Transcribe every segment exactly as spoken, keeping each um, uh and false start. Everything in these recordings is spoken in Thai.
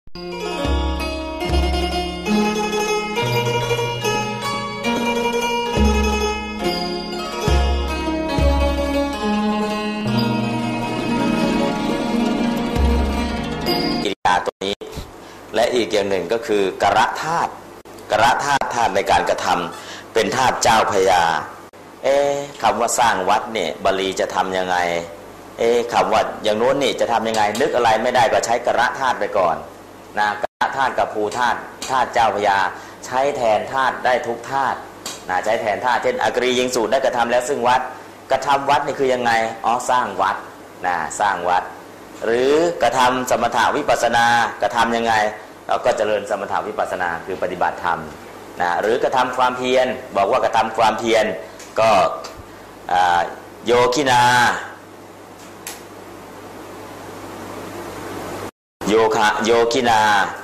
ตัวนี้และอีกอย่างหนึ่งก็คือกระธาตุกระธาตุธาตุในการกระทำเป็นธาตุเจ้าพญาเอ๊ะคำว่าสร้างวัดเนี่ยบาลีจะทำยังไงเอ๊ะคำว่าอย่างโน้นนี่จะทำยังไงนึกอะไรไม่ได้ก็ใช้กระธาตุไปก่อนนะกระธาตุกับภูธาตุธาตุเจ้าพญาใช้แทนธาตุได้ทุกธาตุนะใช้แทนธาตุเช่นอักรียิงสูตรได้กระทำแล้วซึ่งวัดกระทำวัดนี่คือยังไงอ๋อสร้างวัดนะสร้างวัดหรือกระทำสมถะวิปัสสนากระทำยังไงเราก็เจริญสมถะวิปัสสนาคือปฏิบัติธรรมนะหรือกระทำความเพียรบอกว่ากระทำความเพียรก็โยคินาโยคะโยคินา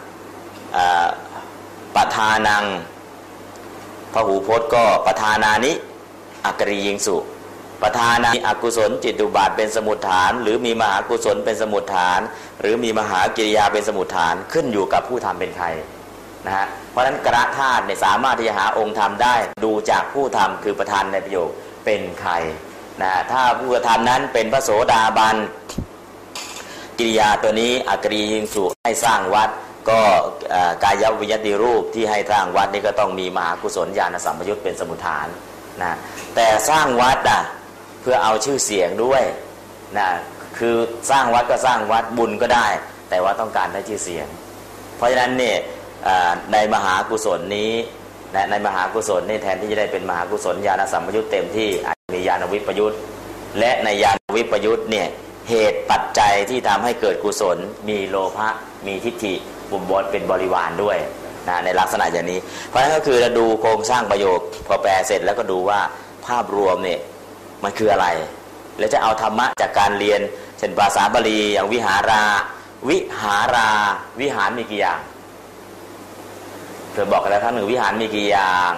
ปทานังพหูพจน์ก็ปทานานิอักรียิงสุปทานานิอกุศลจิตอุบาทเป็นสมุฏฐานหรือมีมหากุศลเป็นสมุฏฐานหรือมีมหากิริยาเป็นสมุฏฐานขึ้นอยู่กับผู้ทำเป็นใครนะฮะเพราะฉะนั้นกระธาตุเนี่ยสามารถที่จะหาองค์ธรรมได้ดูจากผู้ทำคือประธานในประโยคเป็นใครนะถ้าผู้กระทำนั้นเป็นพระโสดาบันกิริยาตัวนี้อักรียิงสุให้สร้างวัดก็กายวิญญาติรูปที่ให้สร้างวัดนี่ก็ต้องมีมหากุศลญาณสัมปยุตเป็นสมุฏฐานนะแต่สร้างวัดอ่ะเพื่อเอาชื่อเสียงด้วยนะคือสร้างวัดก็สร้างวัดบุญก็ได้แต่ว่าต้องการได้ชื่อเสียงเพราะฉะนั้นเนี่ยในมหากุศลนี้ในมหากุศลนี่แทนที่จะได้เป็นมหากุศลญาณสัมปยุตเต็มที่มีญาณวิปยุตและในญาณวิปยุตเนี่ยเหตุปัจจัยที่ทำให้เกิดกุศลมีโลภะมีทิฏฐิบุญบดเป็นบริวารด้วยนะในลักษณะอย่างนี้เพราะฉะนั้นก็คือเราดูโครงสร้างประโยคพอแปลเสร็จแล้วก็ดูว่าภาพรวมเนี่ยมันคืออะไรแล้วจะเอาธรรมะจากการเรียนเช่นภาษาบาลีอย่างวิหาราวิหาราวิหารมีกี่อย่างเธอบอกกันแล้วครั้งหนึ่งวิหารมีกี่อย่าง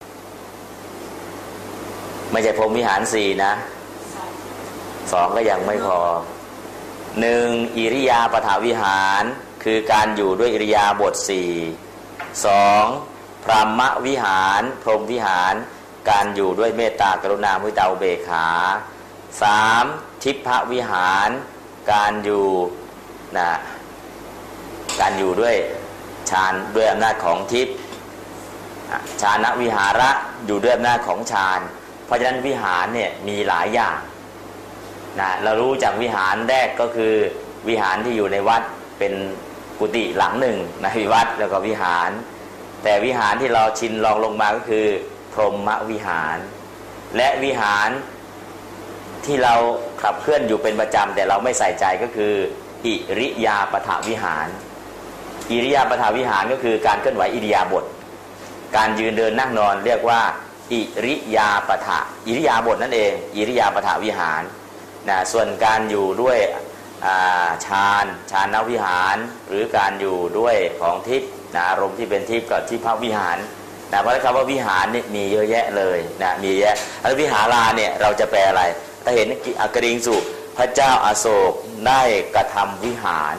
ไม่ใช่พรหมวิหารสี่นะสองก็ยังไม่พอหนึ่งอิริยาปถวิหารคือการอยู่ด้วยอิริยาบถสี่สองพรหมวิหารพรหมวิหารการอยู่ด้วยเมตตากรุณามุทิตาอุเบกขาสามทิพพวิหารการอยู่นะการอยู่ด้วยฌานด้วยอำนาจของทิพย์ฌานวิหาระอยู่ด้วยอำนาจของฌานเพราะฉะนั้นวิหารเนี่ยมีหลายอย่างนะเรารู้จากวิหารแรกก็คือวิหารที่อยู่ในวัดเป็นกุฏิหลังหนึ่งในวัดแล้วก็วิหารแต่วิหารที่เราชินลองลงมาก็คือพรหมวิหารและวิหารที่เราขับเคลื่อนอยู่เป็นประจำแต่เราไม่ใส่ใจก็คืออิริยาปถวิหารอิริยาปถวิหารก็คือการเคลื่อนไหวอิริยาบถการยืนเดินนั่งนอนเรียกว่าอิริยาปถอิริยาบถนั่นเองอิริยาปถวิหารนะส่วนการอยู่ด้วยฌานฌานวิหารหรือการอยู่ด้วยของทิพย์อารมณ์ที่เป็นทิพย์กับทิพวิหารนะเพราะคำว่าวิหารนี่มีเยอะแยะเลยนะมีเยอะแล้ววิหาราเนี่ยเราจะแปลอะไรถ้าเห็นอักริงสุพระเจ้าอโศกได้กระทำวิหาร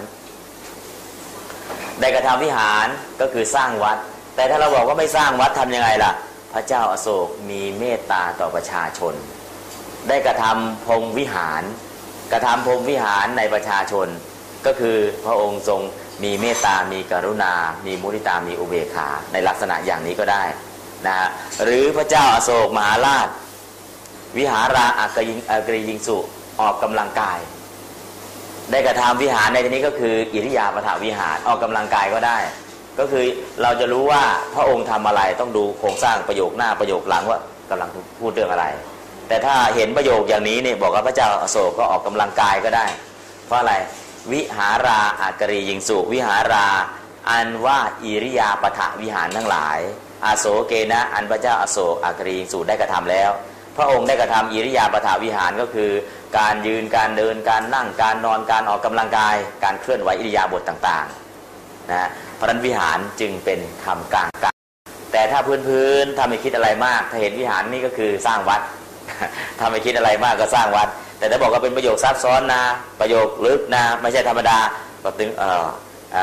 ได้กระทำวิหารก็คือสร้างวัดแต่ถ้าเราบอกว่าไม่สร้างวัดทำยังไงล่ะพระเจ้าอโศกมีเมตตาต่อประชาชนได้กระทำพรหมวิหารกระทำพรหมวิหารในประชาชนก็คือพระองค์ทรงมีเมตตามีกรุณามีมุทิตามีอุเบกขาในลักษณะอย่างนี้ก็ได้นะหรือพระเจ้าอโศกมหาราชวิหาราอักยิงอักริยิงสุออกกำลังกายได้กระทำวิหารในที่นี้ก็คืออิริยาปถวิหารออกกำลังกายก็ได้ก็คือเราจะรู้ว่าพระองค์ทำอะไรต้องดูโครงสร้างประโยคหน้าประโยคหลังว่ากำลังพูดเรื่องอะไรแต่ถ้าเห็นประโยคอย่างนี้เนี่ยบอกว่าพระเจ้าอโศกก็ออกกำลังกายก็ได้เพราะอะไรวิหาราอักริยิงสุวิหาราอันว่าอิริยาปถวิหารทั้งหลายอโศเกนะอันพระเจ้าอโศกอักริยิงสุได้กระทำแล้วพระองค์ได้กระทำอิริยาปถวิหารก็คือการยืนการเดินการนั่งการนอนการออกกำลังกายการเคลื่อนไหวอิริยาบถต่างๆนะเพราะนั้นวิหารจึงเป็นคำกลางกันแต่ถ้าพื้นๆถ้าไม่คิดอะไรมากถ้าเห็นวิหารนี่ก็คือสร้างวัดถ้าไม่คิดอะไรมากก็สร้างวัดแต่ถ้าบอกว่าเป็นประโยคซับซ้อนนะประโยคลึกนะไม่ใช่ธรรมดาก็ถึงเอ่อ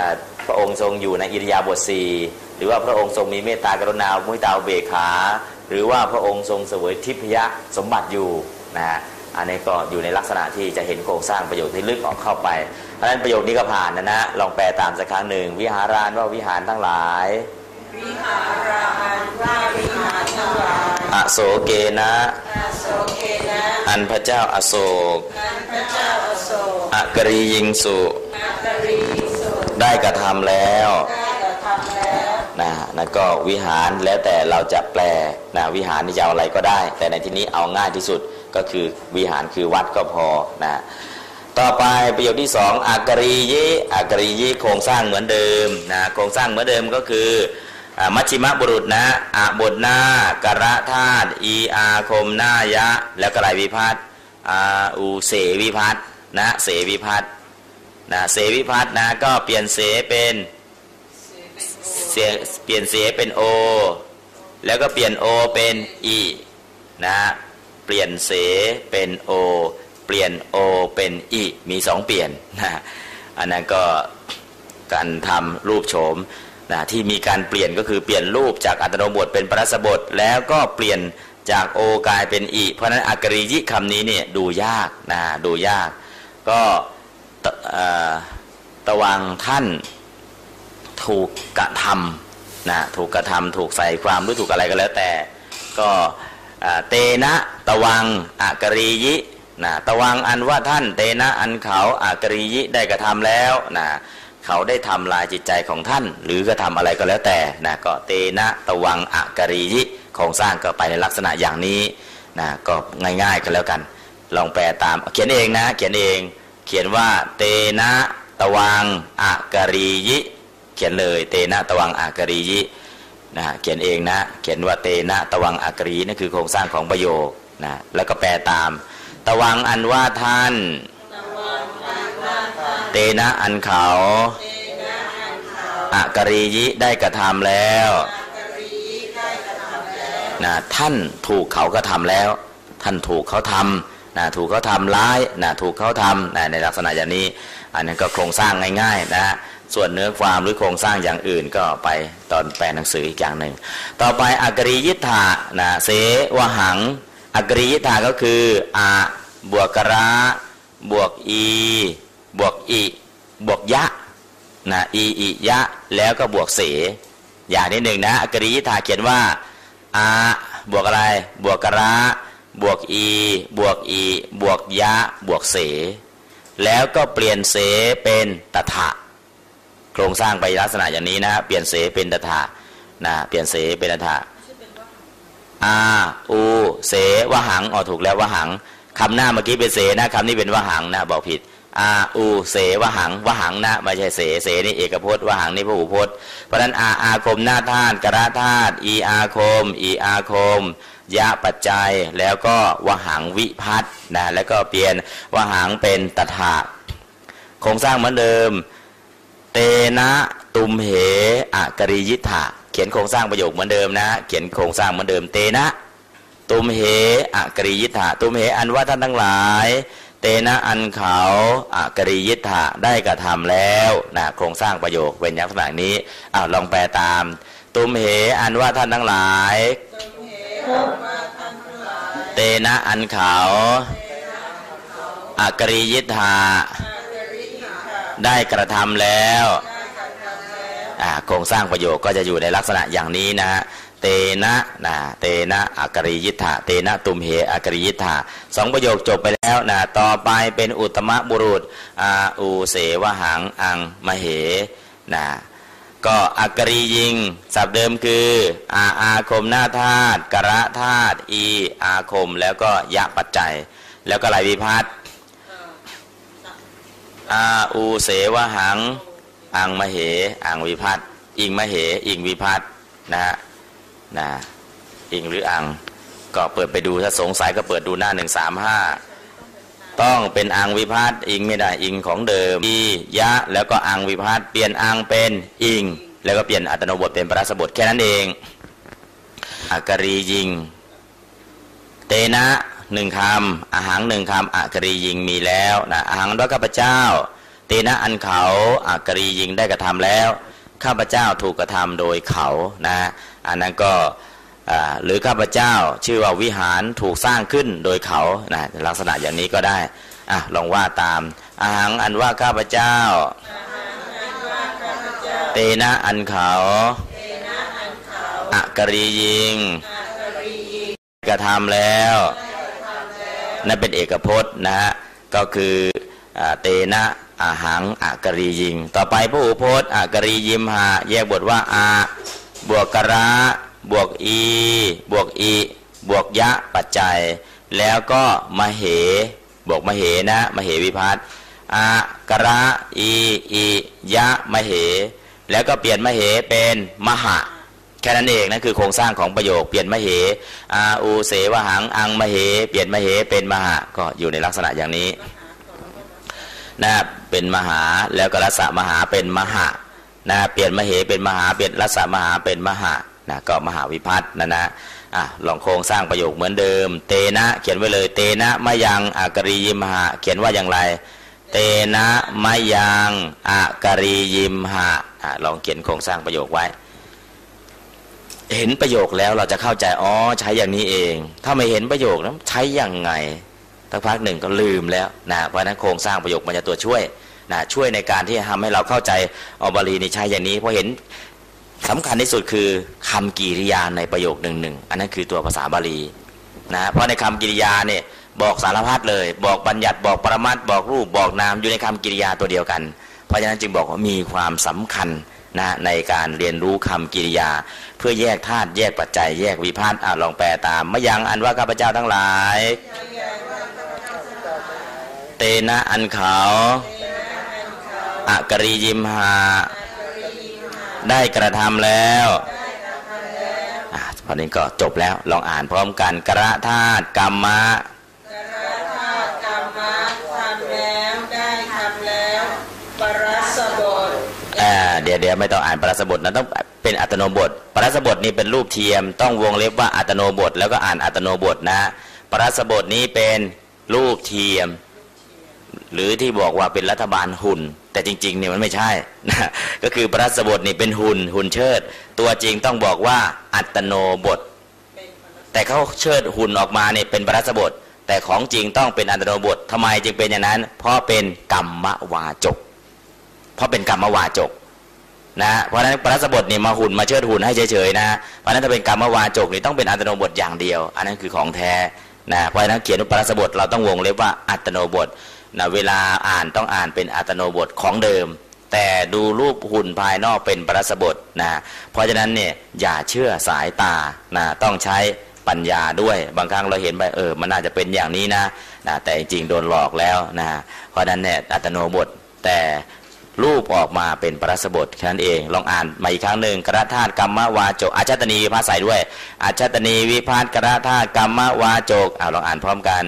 พระองค์ทรงอยู่ในอิริยาบถสี่หรือว่าพระองค์ทรงมีเมตตากรุณามุทิตาอุเบกขาหรือว่าพระองค์ทรงเสวยทิพยสมบัติอยู่นะฮะอันนี้ก็อยู่ในลักษณะที่จะเห็นโครงสร้างประโยคที่ลึกออกเข้าไปเพราะฉะนั้นประโยคนี้ก็ผ่านนะนะลองแปลตามสักครั้งหนึ่งวิหารานว่าวิหารทั้งหลายวิหารานว่าวิหารทั้งหลายอโศเกนะอโศเกนะอันพระเจ้าอโศกอันพระเจ้าอโศกอกรียิงสุอกรียิงสุได้กระทำแล้วได้กระทำแล้วนะนั่นก็วิหารแล้วแต่เราจะแปลนะวิหารนี่จะเอาอะไรก็ได้แต่ในที่นี้เอาง่ายที่สุดก็คือวิหารคือวัดก็พอนะต่อไปประโยคที่สองอักรียิอักรียิโครงสร้างเหมือนเดิมนะโครงสร้างเหมือนเดิมก็คือมัชฌิมบุรุษนะอะบทหน้ากระธาตุอีอาคมหน้ายะแล้วก็ไรวิพัฒน์อาอูเสวิพัฒน์นะเสวิพัฒน์นะเสวิพัฒน์นะก็เปลี่ยนเสเป็นเสเปลี่ยนเสเป็นโอแล้วก็เปลี่ยนโอเป็นอีนะเปลี่ยนเสเป็นโอเปลี่ยนโอเป็นอีมีสองเปลี่ยนนะอันนั้นก็การทำรูปโฉมนะที่มีการเปลี่ยนก็คือเปลี่ยนรูปจากอัตโนบทเป็นปรัสบทแล้วก็เปลี่ยนจากโอกลายเป็นอีเพราะฉะนั้นอักริยิคำนี้เนี่ยดูยากนะดูยากก็ตะวังท่านถูกกระทำนะถูกกระทำถูกใส่ความหรือถูกอะไรก็แล้วแต่ก็เตนะตะวังอักริยินะตะวังอันว่าท่านเตนะอันเขาอักริยิได้กระทำแล้วนะเขาได้ทำลายจิตใจของท่านหรือกระทำอะไรก็แล้วแต่นะก็เตนะตะวังอักริยิโครงสร้างก็ไปในลักษณะอย่างนี้นะก็ง่ายๆกันแล้วกันลองแปลตามเขียนเองนะเขียนเองเขียนว่าเตนะตะวังอักริยิเขียนเลยเตนะตะวังอักริยินะเขียนเองนะเขียนว่าเตนะตะวังอักริยินั่นคือโครงสร้างของประโยคนะแล้วก็แปลตามตะวังอันว่าท่านเตนะอันเขาอักริยิได้กระทำแล้วนะท่านถูกเขากระทำแล้วท่านถูกเขาทำนะถูกเขาทำร้ายนะถูกเขาทำนะในลักษณะอย่างนี้อันนั้นก็โครงสร้างง่ายๆนะส่วนเนื้อความหรือโครงสร้างอย่างอื่นก็ไปตอนแปลหนังสืออีกอย่างหนึ่งต่อไปอักริยิทธะนะเสวหังอักริยิทธะก็คืออะบวกกระบวกอีบวกอีบวกยะนะอีอียะแล้วก็บวกเสอย่างที่หนึ่งนะอักริยิทธะเขียนว่าอะบวกอะไรบวกกระบวกอีบวกอีบวกยะบวกเสแล้วก็เปลี่ยนเสเป็นตถะโครงสร้างไปลักษณะอย่างนี้นะเปลี่ยนเสเป็นตถะนะเปลี่ยนเสเป็นตถะอาอูเสวหังอ๋อถูกแล้ววหังคำหน้าเมื่อกี้เป็นเสนะคำนี้เป็นวหังนะบอกผิดอาอูเสวหังวหังนะไม่ใช่เสเสนี่เอกพจน์วหังนี่พหูพจน์เพราะฉะนั้นอาอาคมหน้าธาตุกระธาตุอีอาคมอีอาคมยะปัจจัยแล้วก็วหังวิพัฒน์นะแล้วก็เปลี่ยนวหังเป็นตถะโครงสร้างเหมือนเดิมเตนะตุมเหอักริยิทธะเขียนโครงสร้างประโยคเหมือนเดิมนะเขียนโครงสร้างเหมือนเดิมเตนะตุมเหอักริยิทธะตุมเหอันว่าท่านทั้งหลายเตนะอันเขาอักริยิทธะได้กระทำแล้วนะโครงสร้างประโยคเป็นอย่างไรนี้อ้าวลองแปลตามตุมเหอันว่าท่านทั้งหลายเตนะอันเขาอักริยิทธะได้กระทำแล้วโครงสร้างประโยคก็จะอยู่ในลักษณะอย่างนี้นะเตนะนะเตนะอักริยิทธะเตนะตุมเหอักริยิทธะสองประโยคจบไปแล้วนะต่อไปเป็นอุตตมบุรุษอาอูเสวหังอังมเหนะก็อักริยิงศัพท์เดิมคืออาอาคมหน้าธาตุกระธาตุอีอาคมแล้วก็ยะปัจจัยแล้วก็ลายวิภัตอาอูเสวหังอังมเหอังวิภัตอิงมเหอิงวิภัตนะฮะนะอิงหรืออังก็เปิดไปดูถ้าสงสัยก็เปิดดูหน้าหนึ่งสามห้าต้องเป็นอังวิภัตอิงไม่ได้อิงของเดิมอียะแล้วก็อังวิภัตเปลี่ยนอังเป็นอิงแล้วก็เปลี่ยนอัตโนบทเป็นปรัสบทแค่นั้นเองอักริยิงเตนะหนึ่งคำอาหังหนึ่งคำอักริยิงมีแล้วนะอาหังด้วยข้าพเจ้าเตตนะอันเขาอักรียิงได้กระทำแล้วข้าพเจ้าถูกกระทำโดยเขานะอันนั้นก็หรือข้าพเจ้าชื่อว่าวิหารถูกสร้างขึ้นโดยเขานะลักษณะอย่างนี้ก็ได้อ่ะลองว่าตามอาหังอันว่าข้าพเจ้าเตนะอันเขาอักรียิงกระทำแล้วนั่นเป็นเอกพจน์นะฮะก็คือเตนะอาหังอักรียิงต่อไปพหูพจน์อักรียิมหาแยกบทว่าอาบวกกระบวกอีบวกอีบวกยะปัจจัยแล้วก็มเหบวกมเหนะมเหวิภัตต์อากระอีอียะมเหแล้วก็เปลี่ยนมเหเป็นมหะแค่นั้นเองนั่นคือโครงสร้างของประโยคเปลี่ยนมเหอาอูเสวหังอังมเหเปลี่ยนมเหเป็นมหะก็อยู่ในลักษณะอย่างนี้นะเป็นมหาแล้วก็รัสสะมหาเป็นมหะนะเปลี่ยนมเหเป็นมหาเปลี่ยนรัสสะมหาเป็นมหะนะก็มหาวิภัตต์นะนะอ่ะลองโครงสร้างประโยคเหมือนเดิมเตนะเขียนไว้เลยเตนะมะยังอากรียิมหะเขียนว่าอย่างไรเตนะมะยังอากรียิมหะอ่ะลองเขียนโครงสร้างประโยคไว้เห็นประโยคแล้วเราจะเข้าใจอ๋อใช้อย่างนี้เองถ้าไม่เห็นประโยคนั้นใช้อย่างไงสักพักหนึ่งก็ลืมแล้วนะเพราะนั้นโครงสร้างประโยคมันจะตัวช่วยนะช่วยในการที่จะทำให้เราเข้าใจออบาลีนี่ใช้อย่างนี้เพราะเห็นสำคัญที่สุดคือคำกริยาในประโยคหนึ่งหนึ่งอันนั้นคือตัวภาษาบาลีนะเพราะในคำกริยาเนี่ยบอกสารพัดเลยบอกบัญญัติบอกปรมัตถ์บอกรูปบอกนามอยู่ในคำกริยาตัวเดียวกันเพราะฉะนั้นจึงบอกว่ามีความสำคัญนะในการเรียนรู้คำกริยาเพื่อแยกธาตุแยกปัจจัยแยกวิภัตต์อ่ะลองแปลตามมะยังอันว่าข้าพเจ้าทั้งหลายเตนะอันเขาอักรียิมหาได้กระทำแล้วอ่ะพอนี้ก็จบแล้วลองอ่านพร้อมกันกระธาตุกรรมะกระธาตุกรรมะทำแล้วได้ทำแล้วปรัสบทอ่าเดี๋ยวเดี๋ยวไม่ต้องอ่านปรัสบทนะต้องเป็นอัตโนบทปรัสบทนี้เป็นรูปเทียมต้องวงเล็บว่าอัตโนบทแล้วก็อ่านอัตโนบทนะปรัสบทนี้เป็นรูปเทียมหรือที่บอกว่าเป็นรัฐบาลหุ่นแต่จริงๆเนี่ยมันไม่ใช่นะก็คือปรัสบทนี่เป็นหุ่นหุ่นเชิดตัวจริงต้องบอกว่าอัตโนบทแต่เขาเชิดหุ่นออกมาเนี่ยเป็นปรัสบทแต่ของจริงต้องเป็นอัตโนบททำไมจึงเป็นอย่างนั้นเพราะเป็นกรรมวาจกเพราะเป็นกรรมวาจกนะเพราะฉะนั้นปรัสบทนี่มาหุ่นมาเชิดหุ่นให้เฉยๆนะเพราะฉะนั้นถ้าเป็นกรรมวาจกนี่ต้องเป็นอัตโนบทอย่างเดียวอันนั้นคือของแท้นะเพราะฉะนั้นเขียนปรัสบทเราต้องวงเล็บว่าอัตโนบทนะเวลาอ่านต้องอ่านเป็นอัตโนบทของเดิมแต่ดูรูปหุ่นภายนอกเป็นปรัสบทนะเพราะฉะนั้นเนี่ยอย่าเชื่อสายตานะต้องใช้ปัญญาด้วยบางครั้งเราเห็นไปเออมันน่าจะเป็นอย่างนี้นะนะแต่จริงๆโดนหลอกแล้วนะเพราะฉะนั้นเนี่ยอัตโนบทแต่รูปออกมาเป็นปรัสบทแค่นั้นเองลองอ่านมาอีกครั้งหนึ่งกระธาตุกรรมวาจกอาชัตนีวิภัตต์ใส่ด้วยอาชัตนีวิภัตต์กระธาตุกรรมวาจกเอาลองอ่านพร้อมกัน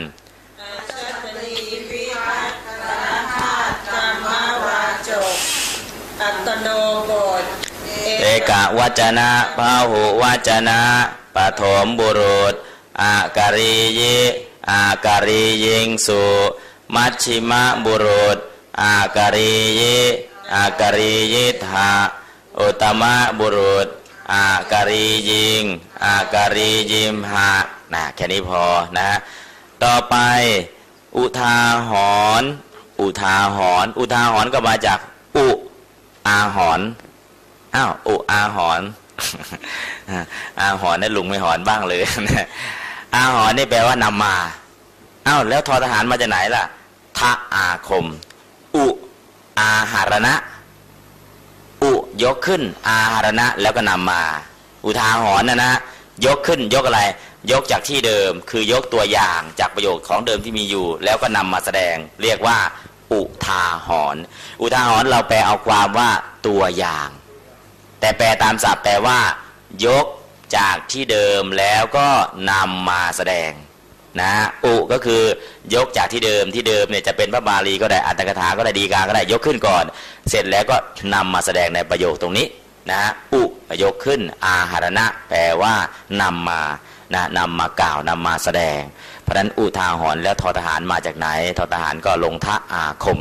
อัตโนบทเอกวัจนะพหุวัจนะปฐมบุรุษอาการิยิอาการิยิงสุมัชชิมบุรุษอาการิยิอาการิยิทาอุตมะบุรุษอาการิยิงอาการิยิมหะนะแค่นี้พอนะต่อไปอุทาหรณ์อุทาหรณ์อุทาหรณ์ก็มาจากอุอาหรณ์อ้าวอุอาหรณ์อาหรณ์นี่ลุงไม่หรณ์บ้างเลยอาหรณ์นี่แปลว่านำมาอ้าวแล้วทอทหารมาจากไหนล่ะทะอาคมอุอาหารณะอุยกขึ้นอาหารณะแล้วก็นำมาอุทาหรณ์นะนะยกขึ้นยกอะไรยกจากที่เดิมคือยกตัวอย่างจากประโยชน์ของเดิมที่มีอยู่แล้วก็นำมาแสดงเรียกว่าอุทาหรณ์อุทาหรณ์เราแปลเอาความว่าตัวอย่างแต่แปลตามศัพท์แปลว่ายกจากที่เดิมแล้วก็นำมาแสดงนะอุก็คือยกจากที่เดิมที่เดิมเนี่ยจะเป็นพระบาลีก็ได้อัตถกถาก็ได้ดีกาก็ได้ยกขึ้นก่อนเสร็จแล้วก็นำมาแสดงในประโยคตรงนี้นะอุยกขึ้นอาหารณะแปลว่านำมานะนำมากล่าวนำมาแสดงเพราะฉะนั้นอุทาหรณ์แล้วทอทหารมาจากไหนทอทหารก็ลงทะอาคม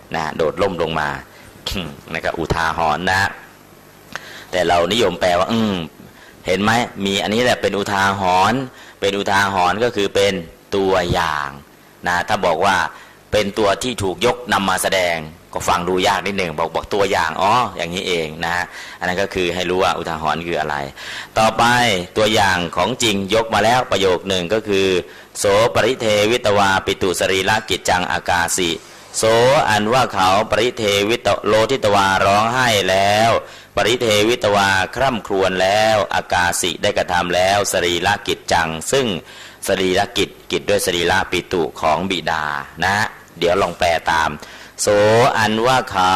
นะโดดล่มลงมานะครับอุทาหรณ์นะแต่เรานิยมแปลว่าอืมเห็นไหมมีอันนี้แหละเป็นอุทาหรณ์เป็นอุทาหรณ์ก็คือเป็นตัวอย่างนะถ้าบอกว่าเป็นตัวที่ถูกยกนำมาแสดงก็ฟังดูยากนิดหนึ่งบอกบอกตัวอย่างอ๋ออย่างนี้เองนะอันนั้นก็คือให้รู้ว่าอุทาหรณ์คืออะไรต่อไปตัวอย่างของจริงยกมาแล้วประโยคหนึ่งก็คือโสปริเทวิตวาปิตุสรีระกิจจังอากาสิโสอันว่าเขาปริเทวิตโลทิตวาร้องไห้แล้วปริเทวิตวาคร่ำครวญแล้วอากาสิได้กระทำแล้วสรีระกิจจังซึ่งสรีระกิจกิจด้วยสรีระปิตุของบิดานะเดี๋ยวลองแปลตามโสอันว่าเขา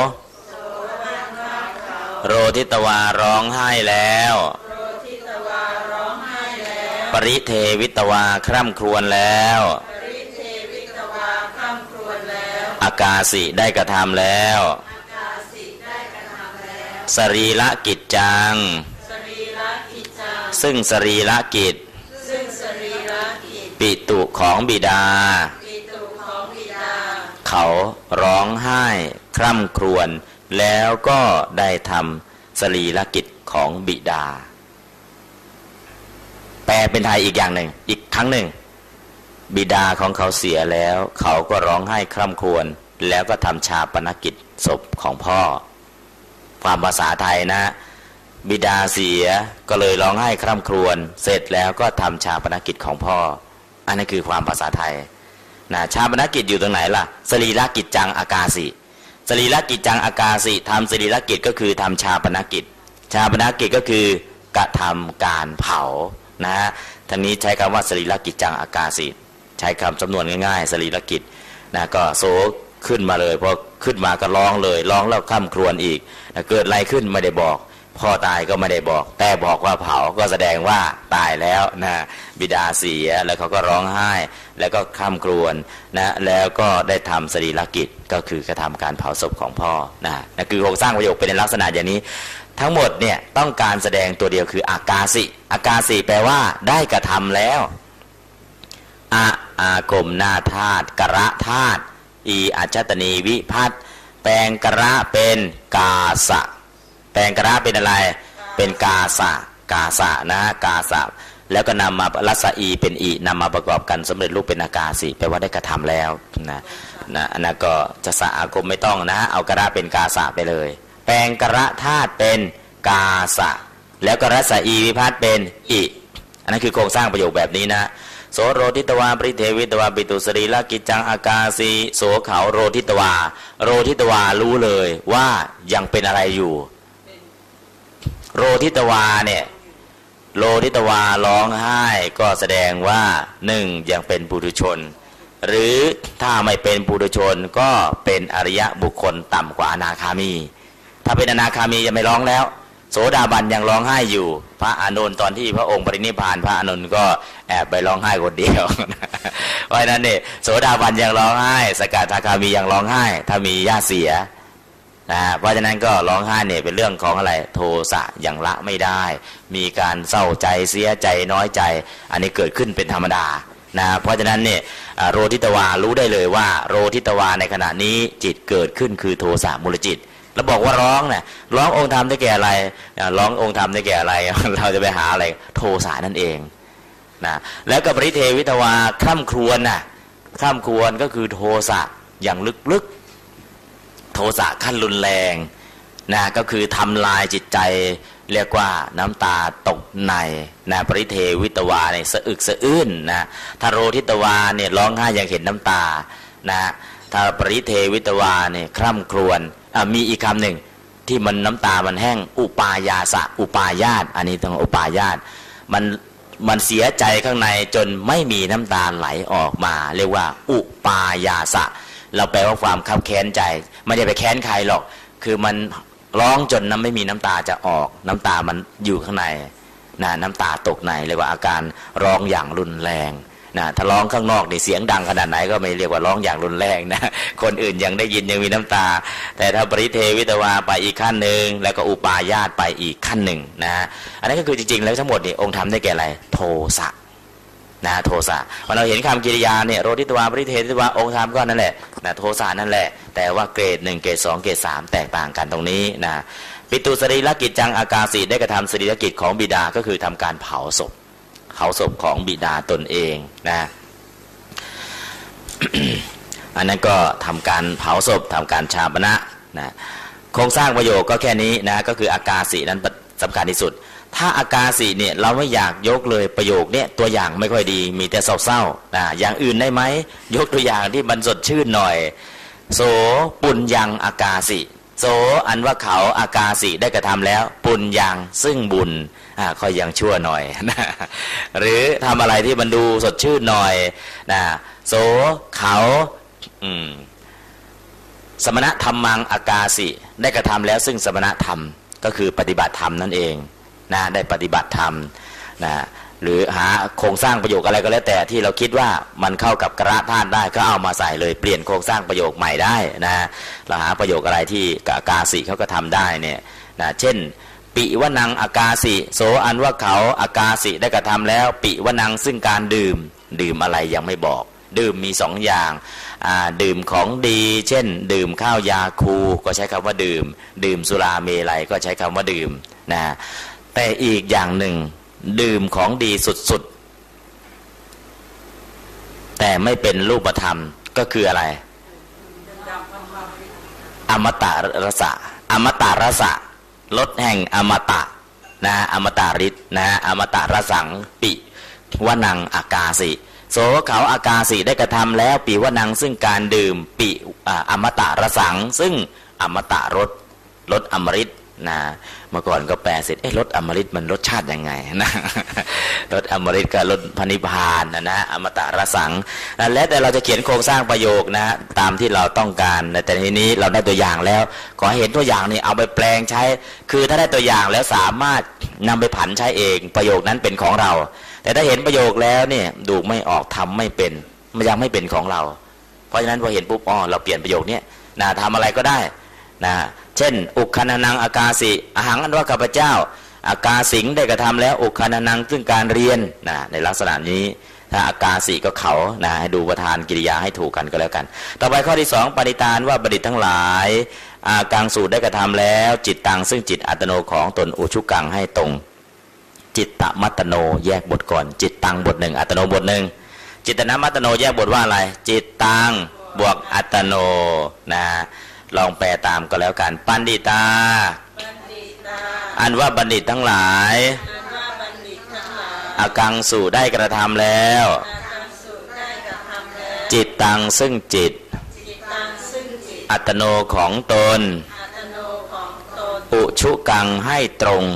โรทิตวาร้องไห้แล้วปริเทวิตวาคร่ำครวญแล้วอากาสิได้กระทำแล้วสรีระกิจจังซึ่งสรีระกิจปิตุของบิดาเขาร้องไห้คร่ำครวญแล้วก็ได้ทำสรีระกิจของบิดาแปลเป็นไทยอีกอย่างหนึ่งอีกครั้งหนึ่งบิดาของเขาเสียแล้วเขาก็ร้องไห้คร่ำครวญแล้วก็ทำชาปนกิจศพของพ่อความภาษาไทยนะบิดาเสียก็เลยร้องไห้คร่ำครวญเสร็จแล้วก็ทำชาปนกิจของพ่ออันนี้คือความภาษาไทยนะชาปนกิจอยู่ตรงไหนล่ะสรีระกิจจังอากาสิสรีระกิจจังอากาสิทำสรีระกิจก็คือทำชาปนกิจชาปนกิจก็คือกระทำการเผานะท่านนี้ใช้คำว่าสรีระกิจจังอากาสิใช้คำจำนวนง่ายๆสรีระกิจนะก็โซขึ้นมาเลยพอขึ้นมาก็ร้องเลยร้องแล้วคร่ำครวญอีกนะเกิดอะไรขึ้นไม่ได้บอกพ่อตายก็ไม่ได้บอกแต่บอกว่าเผาก็แสดงว่าตายแล้วนะบิดาเสียแล้วเขาก็ร้องไห้แล้วก็คร่ำครวญนะแล้วก็ได้ทำสรีระกิจก็คือกระทำการเผาศพของพ่อนะนั่นคือโครงสร้างประโยคเป็นในลักษณะอย่างนี้ทั้งหมดเนี่ยต้องการแสดงตัวเดียวคืออากาสิอากาสิแปลว่าได้กระทำแล้วอะอากมนาธาตุกระธาตุอีอัจฉตนีวิพัตแปลงกระเป็นกาสะแปลงกระเป็นอะไรเป็นกาสะกาสะนะกาสะแล้วก็นำมารัศอีเป็นอีนำมาประกอบกันสำเร็จรูปเป็นอากาสิแปลว่าได้กระทำแล้วนะนะอันนั้นก็จะสะอากมไม่ต้องนะเอากระเป็นกาสะไปเลยแปลงกระธาตุเป็นกาสะแล้วก็รัศอีวิพัตเป็นอีอันนั้นคือโครงสร้างประโยคแบบนี้นะโสโรทิตวาปริเทวิตวาปิตุสรีระกิจจังอากาสีโสเขาโรทิตวาโรทิตวารู้เลยว่ายังเป็นอะไรอยู่โรทิตวาเนี่ยโรทิตวาร้องไห้ก็แสดงว่าหนึ่งยังเป็นปุถุชนหรือถ้าไม่เป็นปุถุชนก็เป็นอริยะบุคคลต่ำกว่าอนาคามีถ้าเป็นอนาคามียังไม่ร้องแล้วโสดาบันยังร้องไห้อยู่พระอานนท์ตอนที่พระองค์ปรินิพพานพระอานนท์ก็แอบไปร้องไห้คนเดียวเพราะฉะนั้นเนี่ยโสดาบันยังร้องไห้สกทาคามียังร้องไห้ถ้ามีญาติเสียนะเพราะฉะนั้นก็ร้องไห้เนี่ยเป็นเรื่องของอะไรโทสะยังละไม่ได้มีการเศร้าใจเสียใจน้อยใจอันนี้เกิดขึ้นเป็นธรรมดานะเพราะฉะนั้นเนี่ยโรทิตวารู้ได้เลยว่าโรทิตวาในขณะนี้จิตเกิดขึ้นคือโทสะมูลจิตแล้วบอกว่าร้องเนี่ยร้ององค์ธรรมได้แก่อะไรร้ององค์ธรรมได้แก่อะไร เราจะไปหาอะไรโทสะนั่นเองนะแล้วก็ปริเทวิตวาคร่ำครวญน่ะคร่ำครวญก็คือโทสะอย่างลึกๆโทสะขั้นรุนแรงนะก็คือทำลายจิตใจเรียกว่าน้ำตาตกในนะปริเทวิตวาเนี่ยสะอึกสะอื้นนะถ้าโรทิตวาเนี่ยร้องไห้ยังเห็นน้ำตานะถ้าปริเทวิตวาเนี่ยคร่ำครวญมีอีกคำหนึ่งที่มันน้ำตามันแห้งอุปายาสะอุปายาตอันนี้ต้องอุปายาตมันมันเสียใจข้างในจนไม่มีน้ำตาไหลออกมาเรียกว่าอุปายาสะเราแปลว่าความคับแค้นใจไม่ได้ไปแค้นใครหรอกคือมันร้องจนน้ำไม่มีน้ำตาจะออกน้ำตามันอยู่ข้างในนะน้ำตาตกในเรียกว่าอาการร้องอย่างรุนแรงนะถ้าร้องข้างนอกนี่เสียงดังขนาดไหนก็ไม่เรียกว่าร้องอย่างรุนแรงนะคนอื่นยังได้ยินยังมีน้ำตาแต่ถ้าปริเทวิตวาไปอีกขั้นหนึ่งแล้วก็อุปายาตไปอีกขั้นหนึ่งนะอันนั้นก็คือจริงๆแล้วทั้งหมดนี่องค์ธรรมได้แก่อะไรโทสะนะโทสะพอเราเห็นคำกริยาเนี่ยโรทิตวาปริเททิตวาองค์ธรรมก็นั่นแหละนะโทสะนั่นแหละแต่ว่าเกรดหนึ่งเกรดสองเกรดสามแตกต่างกันตรงนี้นะปิตุสรีรกิจจังอากาสีได้กระทำสรีรกิจของบิดาก็คือทำการเผาศพเผาศพของบิดาตนเองนะ อันนั้นก็ทำการเผาศพทำการชาปนะนะโครงสร้างประโยคก็แค่นี้นะก็คืออากาสีนั้นสำคัญที่สุดถ้าอากาสีเนี่ยเราไม่อยากยกเลยประโยคเนี่ยตัวอย่างไม่ค่อยดีมีแต่เศร้าๆนะอย่างอื่นได้ไหมยกตัวอย่างที่มันสดชื่นหน่อยโสปุญญังอากาสิโสอันว่าเขาอากาสิได้กระทำแล้วปุญญังซึ่งบุญอ่าค่อยยังชั่วหน่อยนะหรือทำอะไรที่มันดูสดชื่นหน่อยนะโสเขาอืมสมณธรรมังอากาสิได้กระทำแล้วซึ่งสมณธรรมก็คือปฏิบัติธรรมนั่นเองนะได้ปฏิบัติธรรมนะหรือหาโครงสร้างประโยคอะไรก็แล้วแต่ที่เราคิดว่ามันเข้ากับกระธาตุได้ก็เอามาใส่เลยเปลี่ยนโครงสร้างประโยคใหม่ได้นะเราหาประโยคอะไรที่อากาสิเขาก็ทำได้เนี่ยนะเช่นปิวนังอากาสิโสอันว่าเขาอากาสิได้กระทำแล้วปิวนังซึ่งการดื่มดื่มอะไรยังไม่บอกดื่มมีสองอย่างดื่มของดีเช่นดื่มข้าวยาคูก็ใช้คำว่าดื่มดื่มสุราเมลัยก็ใช้คำว่าดื่มนะแต่อีกอย่างหนึ่งดื่มของดีสุดๆแต่ไม่เป็นรูปธรรมก็คืออะไรอมตะรสะอมตะรสะรสแห่งอมตะนะอมตะฤทธิ์นะอมตะรสังปิวนังอากาสิโสเขาอากาสิได้กระทำแล้วปิวนังซึ่งการดื่มปิอมตะรสังซึ่งอมตะรสรสอมฤตนะเมื่อก่อนก็แปลเสร็จเอ๊ะรสอมฤตมันรสชาติยังไงนะรสอมฤตกับรสพระนิพพานนะนะอมตะรสังแล้วแต่เราจะเขียนโครงสร้างประโยคนะตามที่เราต้องการแต่ทีนี้เราได้ตัวอย่างแล้วขอเห็นตัวอย่างนี่เอาไปแปลงใช้คือถ้าได้ตัวอย่างแล้วสามารถนำไปผันใช้เองประโยคนั้นเป็นของเราแต่ถ้าเห็นประโยคแล้วเนี่ยดูไม่ออกทำไม่เป็นมันยังไม่เป็นของเราเพราะฉะนั้นพอเห็นปุ๊บอ๋อเราเปลี่ยนประโยคนี้นะทำอะไรก็ได้นะเช่นอุคานังอากาสิอหังอันว่าข้าพเจ้าอากาสิงได้กระทำแล้วอุคานังซึ่งการเรียนนะในลักษณะนี้ถ้าอากาสิก็เขานะให้ดูประธานกิริยาให้ถูกกันก็แล้วกันต่อไปข้อที่สองปณิธานว่าบัณฑิตทั้งหลายอากังสูตรได้กระทำแล้วจิตตังซึ่งจิตอัตโนของตนอุชุกังให้ตรงจิตตมัตโนแยกบทก่อนจิตตังบทหนึ่งอัตโนบทหนึ่งจิตตมัตโนแยกบทว่าอะไรจิตตังบวกอัตโนนะลองแปลตามก็แล้วกันปัณฑิตาอันว่าบัณฑิตทั้งหลายอากังสูได้กระทำแล้วจิตตังซึ่งจิตอัตโนของตนอุชุกังให้ตรง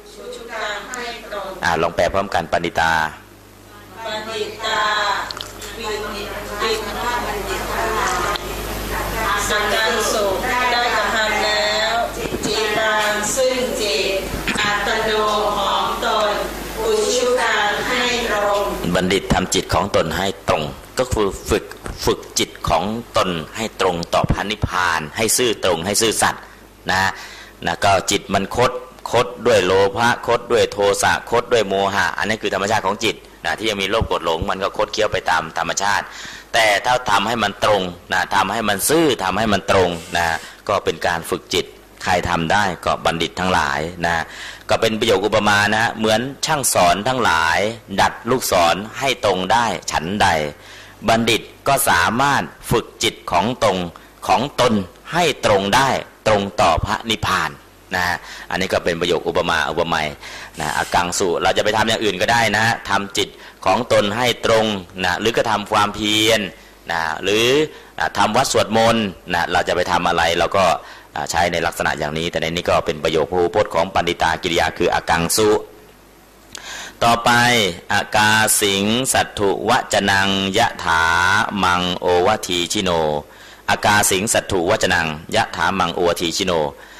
อ่าลองแปลพร้อมกันปัณฑิตาปัณฑิตาวินิติว่าบัณฑิตทั้งหลายอากังสูได้กระทำแล้วจิตตังซึ่งจิตอัตโนของตนอุชุกังให้ตรงบัณฑิตทำจิตของตนให้ตรงก็คือฝึกฝึกจิตของตนให้ตรงต่อพระนิพพานให้ซื่อตรงให้ซื่อสัตย์นะนะก็จิตมันคดคดด้วยโลภะคดด้วยโทสะคดด้วยโมหะอันนี้คือธรรมชาติของจิตนะที่ยังมีโลภโกรธหลงมันก็คดเคี้ยวไปตามธรรมชาติแต่ถ้าทำให้มันตรงนะทำให้มันซื่อทำให้มันตรงนะก็เป็นการฝึกจิตใครทำได้ก็บัณฑิตทั้งหลายนะก็เป็นประโยคอุปมานะเหมือนช่างสอนทั้งหลายดัดลูกศรให้ตรงได้ฉันใดบัณฑิตก็สามารถฝึกจิตของตรงของตนให้ตรงได้ตรงต่อพระนิพพานนะอันนี้ก็เป็นประโยคอุปมาอุปไมยนะอากังสุเราจะไปทำอย่างอื่นก็ได้นะทำจิตของตนให้ตรงนะหรือก็ทำความเพียรนะหรือทำวัดสวดมนต์นะเราจะไปทำอะไรเราก็ใช้ในลักษณะอย่างนี้แต่ในนี้ก็เป็นประโยคพหูพจน์ของปัณฑิตากิริยาคืออากังสุต่อไปอากาสิงสัตถุวจนังยะถามังโอวทีชิโนอากาสิงสัตถุวจนังยะถามังโอวทีชิโน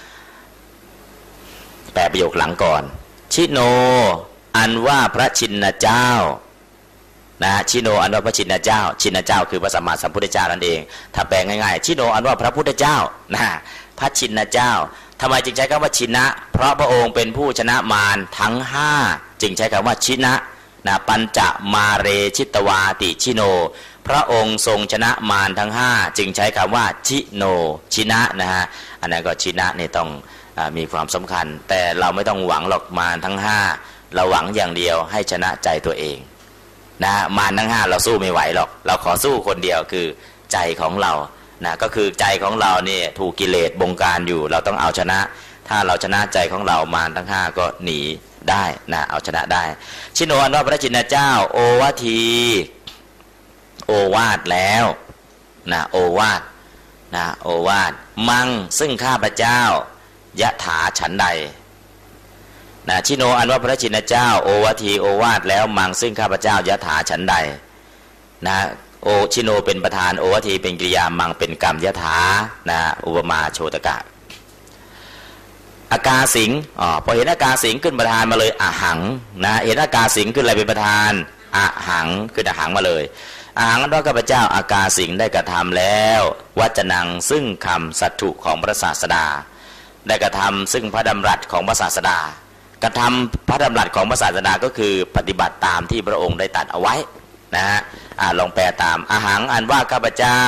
แปลประโยคหลังก่อนชิโนอันว่าพระชินเจ้านะชิโนอันว่าพระชินเจ้าชินเจ้าคือพระสัมมาสัมพุทธเจ้านั่นเองถ้าแปลง่ายๆชิโนอันว่าพระพุทธเจ้านะพระชินเจ้าทำไมจึงใช้คำว่าชินะเพราะพระองค์เป็นผู้ชนะมารทั้งห้าจึงใช้คำว่าชินะนะปัญจมาเรชิตวาติชิโนพระองค์ทรงชนะมารทั้งห้าจึงใช้คำว่าชิโนชินะนะฮะอันนั้นก็ชินะนี่ต้องมีความสำคัญแต่เราไม่ต้องหวังหรอกมารทั้งห้าเราหวังอย่างเดียวให้ชนะใจตัวเองนะมารทั้งห้าเราสู้ไม่ไหวหรอกเราขอสู้คนเดียวคือใจของเรานะก็คือใจของเราเนี่ยถูกกิเลสบงการอยู่เราต้องเอาชนะถ้าเราชนะใจของเรามารทั้งห้าก็หนีได้นะเอาชนะได้ชิโนอันว่าพระชินเจ้าโอวาทีโอวาทแล้วนะโอวาทนะโอวาทมังซึ่งข้าพเจ้ายะถาฉันใดนะชิโนอันว่าพระชินเจ้าโอวาทีโอวาทแล้วมังซึ่งข้าพเจ้ายะถาฉันใดนะโอชิโนเป็นประธานโอวาทีเป็นกริยามังเป็นกรรมยะถานะอุปมาโชตกะอากาสิงอ๋อพอเห็นอากาสิงขึ้นประธานมาเลยอะหังนะเห็นอากาสิงขึ้นอะไรเป็นประธานอะหังขึ้นอะหังมาเลยอะหังนั้นว่าข้าพเจ้าอากาสิงได้กระทำแล้ววัจนังซึ่งคำสัตถุของพระศาสดาได้กระทำซึ่งพระดำรัสของพระศาสดากระทำพระดำรัสของพระศาสดาก็คือปฏิบัติตามที่พระองค์ได้ตรัสเอาไว้นะฮะอ่าลองแปลตามอะหังอันว่าข้าพเจ้า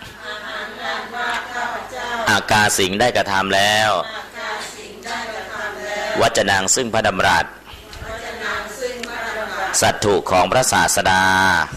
อากาสิงได้กระทำแล้ววัจนังซึ่งพระดำรัสสัตถุของพระศาสดา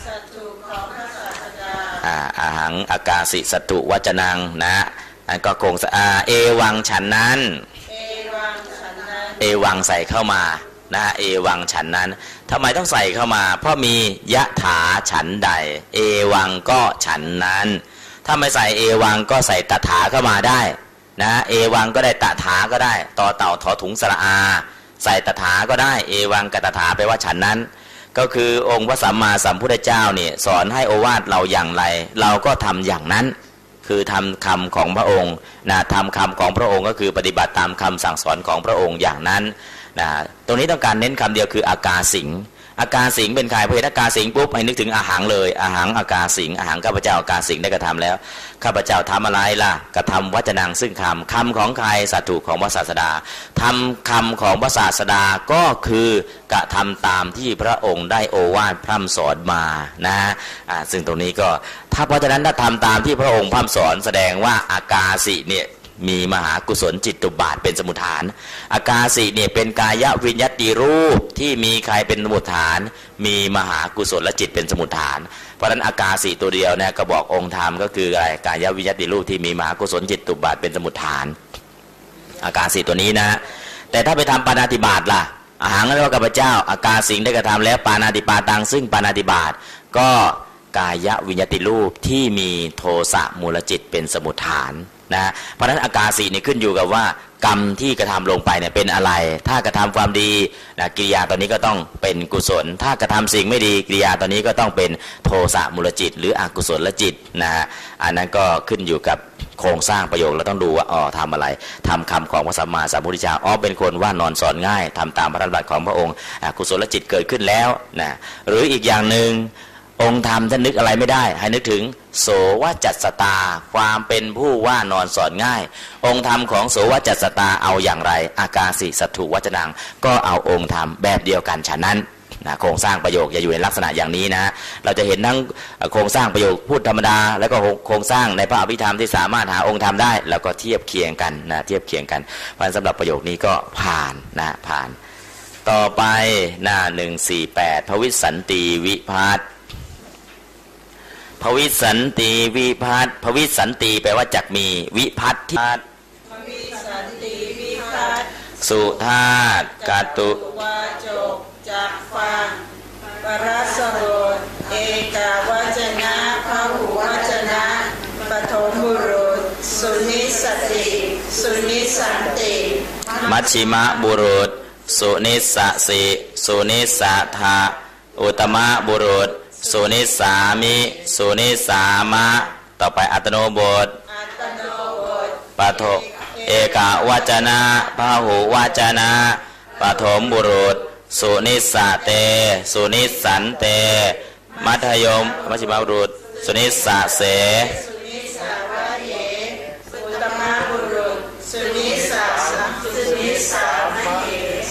อ่าอาหังอากาสิสัตถุวัจนังนะอันก็คงอ่าเอวังฉันนั้นเอวังใส่เข้ามานะเอวังฉันนั้นทำไมต้องใส่เข้ามาเพราะมียะถาฉันใดเอวังก็ฉันนั้นถ้าไม่ใส่เอวังก็ใส่ตถาเข้ามาได้นะเอวังก็ได้ตถาก็ได้ต่อเต่าถอถุงสระอาใส่ตถาก็ได้เอวังกับตถาแปลว่าฉันนั้นก็คือองค์พระสัมมาสัมพุทธเจ้าเนี่ยสอนให้โอวาทเราอย่างไรเราก็ทำอย่างนั้นคือทำคำของพระองค์นะทำคำของพระองค์ก็คือปฏิบัติตามคำสั่งสอนของพระองค์อย่างนั้นนะตรงนี้ต้องการเน้นคำเดียวคืออากาสิงอากาสิงเป็นใครพอเห็นอากาสิงปุ๊บให้นึกถึงอาหังเลยอาหังอากาสิงอาหังข้าพเจ้าอากาสิงได้กระทำแล้วข้าพเจ้าทำอะไรล่ะกระทำวัจนังซึ่งคำคำของใครสัตถุของพระศาสดาทำคำของพระศาสดาก็คือกระทำตามที่พระองค์ได้โอวาทพร่ำสอนมานะอ่าซึ่งตรงนี้ก็ถ้าเพราะฉะนั้นถ้าทำตามที่พระองค์พร่ำสอนแสดงว่าอากาสิเนี่ยมีมหากุศลจิตตุบาทเป็นสมุฏฐานอากาสิเนี่ยเป็นกายวิญญัติรูปที่มีใครเป็นสมุฏฐานมีมหากุศลและจิตเป็นสมุฏฐานเพราะฉะนั้นอากาสิตัวเดียวเนี่ยก็บอกองค์ธรรมก็คืออะไรกายวิญญัติรูปที่มีมหากุศลจิตตุบาทเป็นสมุฏฐานอากาสิตัวนี้นะแต่ถ้าไปทำปาณาติบาตล่ะอาหังแล้วข้าพเจ้าอากาสิงได้กระทำแล้วปาณาติปาตังซึ่งปาณาติบาตก็กายวิญญัติรูปที่มีโทสะมูลจิตเป็นสมุฏฐานนะเพราะฉะนั้นอากาสีนี่ขึ้นอยู่กับว่ากรรมที่กระทำลงไปเนี่ยเป็นอะไรถ้ากระทำความดีนะกิริยาตอนนี้ก็ต้องเป็นกุศลถ้ากระทำสิ่งไม่ดีกิริยาตอนนี้ก็ต้องเป็นโทสะมูลจิตหรืออกุศลจิตนะอันนั้นก็ขึ้นอยู่กับโครงสร้างประโยคเราต้องดูว่าอ๋อทำอะไรทำคำของพระสัมมาสัมพุทธเจ้าอ๋อเป็นคนว่านอนสอนง่ายทำตามพระดำรัสของพระองค์กุศลจิตเกิดขึ้นแล้วนะหรืออีกอย่างหนึ่งองค์ธรรมท่านนึกอะไรไม่ได้ให้นึกถึงโสวจัสสตาความเป็นผู้ว่านอนสอนง่ายองค์ธรรมของโสวจัสสตาเอาอย่างไรอากาสิสัตถุวัจนังก็เอาองค์ธรรมแบบเดียวกันฉะนั้นนะโครงสร้างประโยคจะอยู่ในลักษณะอย่างนี้นะเราจะเห็นทั้งโครงสร้างประโยคพูดธรรมดาแล้วก็โครงสร้างในพระอภิธรรมที่สามารถหาองค์ธรรมได้แล้วก็เทียบเคียงกันนะเทียบเคียงกันเพราะสำหรับประโยคนี้ก็ผ่านนะผ่านต่อไปหน้าหนึ่งสี่แปดภวิสันติวิภัตภวิสันติวิภัตภวิสันติแปลว่าจักมีวิภัตที่ภวิสันติวิภัตสุธาตกตุวาจกจักฟังปรัสโรเอกาวจนะพหุวจนะปฐมบุรุษสุนิสติสุนิสันติมัชฌิมบุรุษสุนิสสิสุนิสธาอุตตมบุรุษสุนิสามิสุนิสามะต่อไปอัตโนบทปฐมเอกาวจนะพหุวจนะปฐมบุรุษสุนิสาเตสุนิสันเตมัธยมมัชฌิมบุรุษสุนิสาเสสุนิสาวะเยอุตตมบุรุษสุนิสาสุนิสามะเยอ่า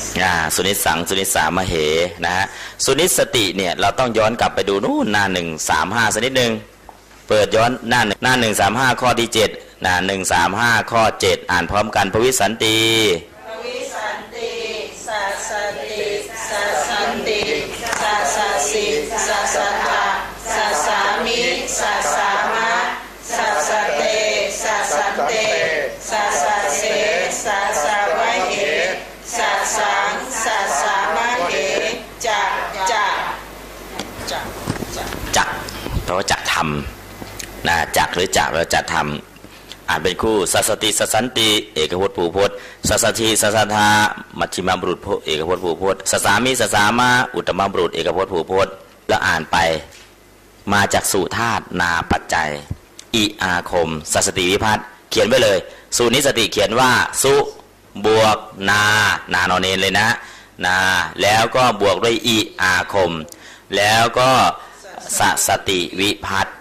สุนิสสังสุนิสสามเหนะฮะสุนิสติเนี่ยเราต้องย้อนกลับไปดูนู่นหน้าหนึ่งสามห้าสักนิดนึงเปิดย้อนหน้าหน้าหนึ่งสามห้าข้อที่เจ็ดนะหนึ่งสามห้าข้อเจ็ดอ่านพร้อมกันภวิสันติภวิสันติสัสสติสัสสันติสัสสสิสัสสตาสัสสามิสัสสามะสัสสเตสัสสันเตสัสสะเสสัสสะวะเหสัสสังสัสสามะเหจักจักจักจักแปลว่าจักทำนะจักหรือจักเราจะทำอ่านเป็นคู่สัสสติสัสสันติเอกพจน์ผูพจน์สัสสทีสัสสทามัชฌิมบุรุษเอกพจน์ผูพจน์สัสสามิสัสสามะอุตตมบุรุษเอกพจน์ผูพจน์แล้วอ่านไปมาจากสุธาตุนาปัจจัยอิอาคมสัสสติวิภัตต์เขียนไว้เลยสุนิสติเขียนว่าสุบวกนานานอนเนนเลยนะนาแล้วก็บวกด้วยอิอาคมแล้วก็สัสสติวิภัตต์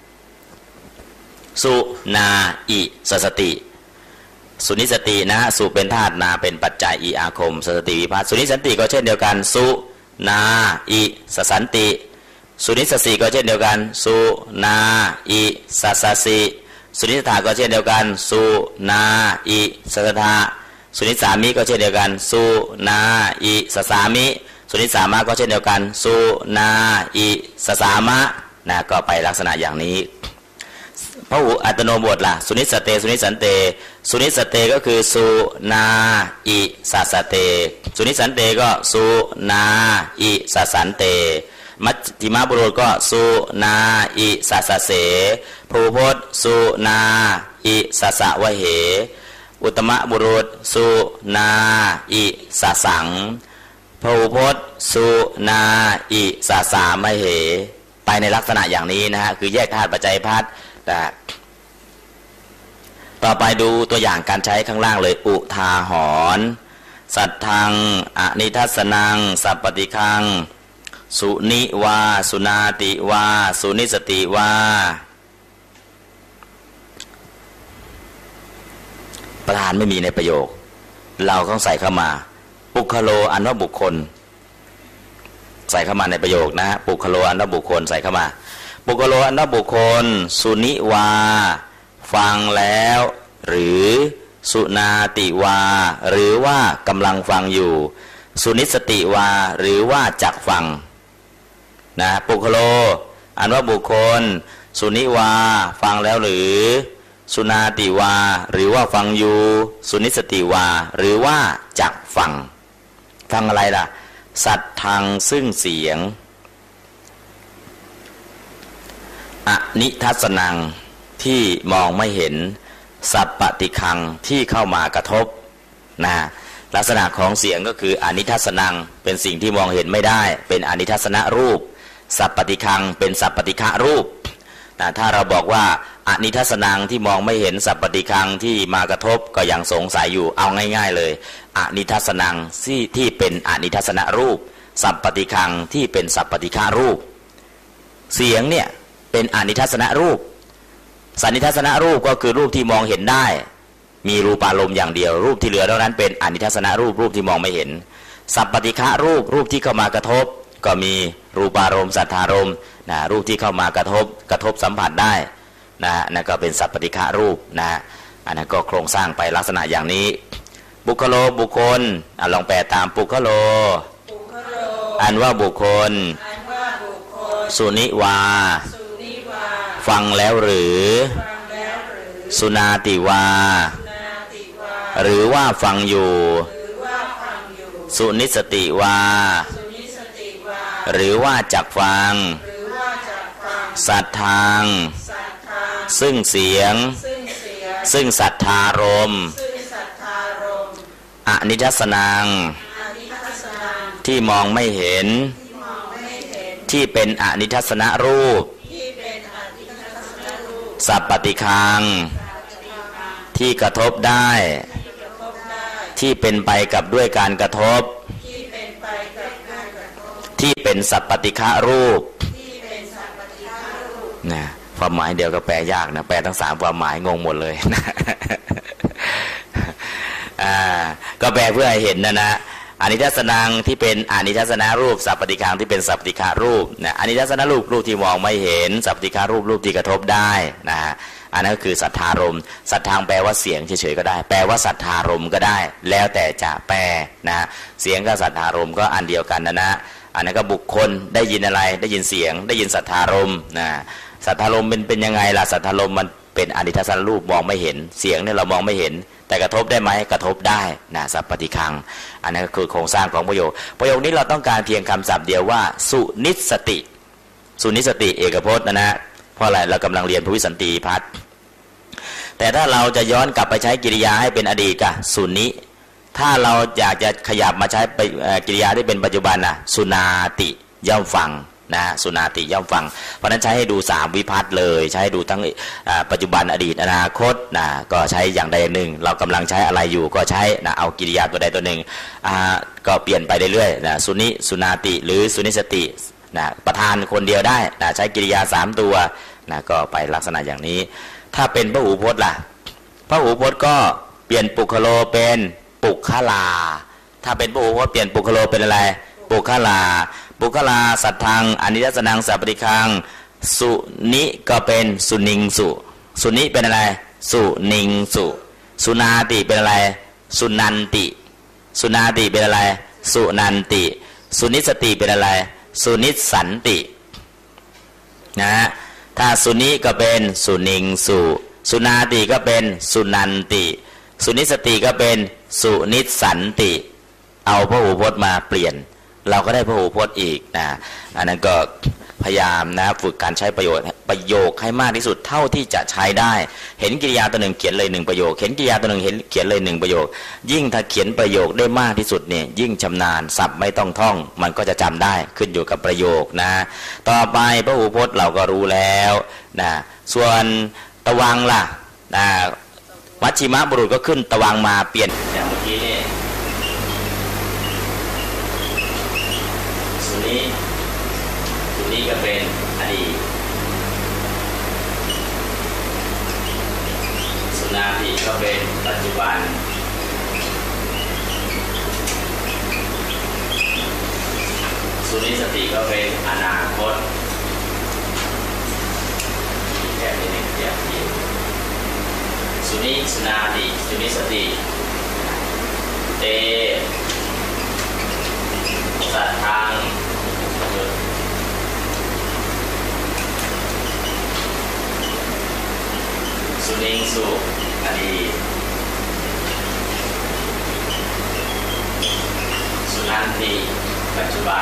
สุนาอิสัสสติสุนิสตินะสุเป็นธาตุนาเป็นปัจจัยอิอาคมสัสสติวิภัตต์สุนิสันติก็เช่นเดียวกันสุนาอิสัสสันติสุนิสสีก็เช่นเดียวกันสุนาอิสัสสสิสุนิสถาก็เช่นเดียวกันสุนาอิสัสสทาสุนิสามิก็เช่นเดียวกันสุนาอิสัสสามิสุนิสามะก็เช่นเดียวกันสุนาอิสัสสามะนะก็ไปลักษณะอย่างนี้พหูอัตโนบทล่ะสุนิสเตสุนิสันเตสุนิสเตก็คือสุนาอิสัสสเตสุนิสันเตก็สุนาอิสัสสันเตมัชฌิมบุรุษก็สุนาอิสัสสเสภูพจน์สุนาอิสัสสะวะเหอุตตมบุรุษสุนาอิสัสสังภูพจน์สุนาอิสัสสามเหไปในลักษณะอย่างนี้นะฮะคือแยกธาตุปัจจัยพัฒน์แต่ต่อไปดูตัวอย่างการใช้ข้างล่างเลยอุทาหรณ์สัทธังอนิทัสสนังสัพปติคังสุนิวาสุนาติวาสุนิสติวาประธานไม่มีในประโยคเราต้องใส่เข้ามาปุคโลอันว่าบุคคลใส่เข้ามาในประโยคนะปุคโลอันว่าบุคคลใส่เข้ามาปุคโลอันว่าบุคคลสุนิวาฟังแล้วหรือสุนาติวาหรือว่ากำลังฟังอยู่สุนิสติวาหรือว่าจักฟังนะปุคโลอันว่าบุคคลสุนิวาฟังแล้วหรือสุนาติวาหรือว่าฟังอยู่สุนิสติวาหรือว่าจักฟังฟังอะไรล่ะสัทธังซึ่งเสียงอนิทัสสนังที่มองไม่เห็นสัพปติคังที่เข้ามากระทบนะลักษณะของเสียงก็คืออนิทัสสนังเป็นสิ่งที่มองเห็นไม่ได้เป็นอนิทัสสนรูปสัพปติคังเป็นสัพปติฆะรูปนะถ้าเราบอกว่าอนิทัสสนังที่มองไม่เห็นสัพปติคังที่มากระทบก็ยังสงสัยอยู่เอาง่ายๆเลยอนิทัสสนังที่ที่เป็นอนิทัสสนรูปสัพปติคังที่เป็นสัพปติฆะรูปเสียงเนี่ยเป็นอนิทัสสนรูปสันนิทัสสนรูปก็คือรูปที่มองเห็นได้มีรูปารมณ์อย่างเดียวรูปที่เหลือเท่านั้นเป็นอนิทัสสนรูปรูปที่มองไม่เห็นสัพปติฆะรูปรูปที่เข้ามากระทบก็มีรูปารมณ์สัทธารมณ์นะรูปที่เข้ามากระทบกระทบสัมผัสได้นะนั่นก็เป็นสัพปติฆะรูปนะอันนั้นก็โครงสร้างไปลักษณะอย่างนี้บุคโลบุคคลอ่ะลองแปลตามปุคโลอันว่าบุคคลสุนิวาฟังแล้วหรือสุนาติวาหรือว่าฟังอยู่สุนิสติวาหรือว่าจักฟังสัทธังซึ่งเสียงซึ่งสัทธารมณ์อนิทัสสนังที่มองไม่เห็นที่เป็นอนิทัสสนรูปสัพปติคังที่กระทบได้ที่เป็นไปกับด้วยการกระทบที่เป็นสัพปติฆะรูปนะความหมายเดียวก็แปลยากนะแปลทั้งสามความหมายงงหมดเลยนะอ่าก็แปลเพื่อให้เห็นนะนะอานิทัศนังที่เป็นอานิทัศนารูปสัพปฏิคังที่เป็นสัพปฏิฆารูปนะอานิทัศนารูปรูปที่มองไม่เห็นสัพปฏิฆารูปรูปที่กระทบได้นะอันนั้นก็คือสัทธารมณ์สัทธางแปลว่าเสียงเฉยๆก็ได้แปลว่าสัทธารมณ์ก็ได้แล้วแต่จะแปลนะเสียงกับสัทธารมณ์ก็อันเดียวกันนะนะอันนั้นก็บุคคลได้ยินอะไรได้ยินเสียงได้ยินสัทธารมณ์นะสัทธารมณ์เป็นเป็นยังไงล่ะสัทธารมณ์มันเป็นอานิทัศนรูปมองไม่เห็นเสียงเนี่ยเรามองไม่เห็นแต่กระทบได้ไหมกระทบได้นะสัพปฏิคังอันนั้นก็คือโครงสร้างของประโยคประโยคนี้เราต้องการเพียงคำศัพท์เดียวว่าสุนิสติสุนิสติเอกพจน์นะนะเพราะอะไรเรากำลังเรียนภวิสันติพัฒน์แต่ถ้าเราจะย้อนกลับไปใช้กิริยาให้เป็นอดีตกับสุนิถ้าเราอยากจะขยับมาใช้กิริยาที่เป็นปัจจุบันนะสุนาติย่อมฟังนะสุนาติย่อมฟังเพราะนั้นใช้ให้ดูสามวิภัตต์เลยใช้ให้ดูทั้งปัจจุบันอดีตอนาคตนะก็ใช้อย่างใดอย่างหนึ่งเรากำลังใช้อะไรอยู่ก็ใช้นะเอากิริยาตัวใดตัวหนึ่งก็เปลี่ยนไปเรื่อยๆนะสุนิสุนาติหรือสุนิสตินะประธานคนเดียวได้นะใช้กิริยาสามตัวนะก็ไปลักษณะอย่างนี้ถ้าเป็นพหูพจน์ล่ะพหูพจน์ก็เปลี่ยนปุคโลเป็นปุคลาถ้าเป็นพหูพจน์เปลี่ยนปุคโลเป็นอะไรปุคลาปุคลาสัทธังอนิทัศนังสัพปฏิคังสุนิก็เป็นสุนิงสุสุนิเป็นอะไรสุนิงสุสุนาติเป็นอะไรสุนันติสุนาติเป็นอะไรสุนันติสุนิสติเป็นอะไรสุนิสันตินะฮะถ้าสุนิก็เป็นสุนิงสุสุนาติก็เป็นสุนันติสุนิสติก็เป็นสุนิสันติเอาพหูพจน์มาเปลี่ยนเราก็ได้พหูพจน์อีกนะอันนั้นก็พยายามนะฝึกการใช้ประโยชน์ประโยคให้มากที่สุดเท่าที่จะใช้ได้เห็นกิริยาตัวหนึ่งเขียนเลยหนึ่งประโยคเห็นกิริยาตัวหนึ่งเห็นเขียนเลยหนึ่งประโยคยิ่งถ้าเขียนประโยคได้มากที่สุดเนี่ยยิ่งชำนาญศัพท์ไม่ต้องท่องมันก็จะจำได้ขึ้นอยู่กับประโยคนะต่อไปพหูพจน์เราก็รู้แล้วนะส่วนตะวังล่ะนะมัชชิมบุรุษก็ขึ้นตะวังมาเปลี่ยนอย่างเมื่อกี้นี่สุนิสุนิก็เป็นอดีตสุนาติก็เป็นปัจจุบันสุนิสติก็เป็นอนาคตแค่นี้เองเดียวสุนิสุนาติสุนิสติเตสัทธังสุนิงสุอดีตสุนันติปัจจุบัน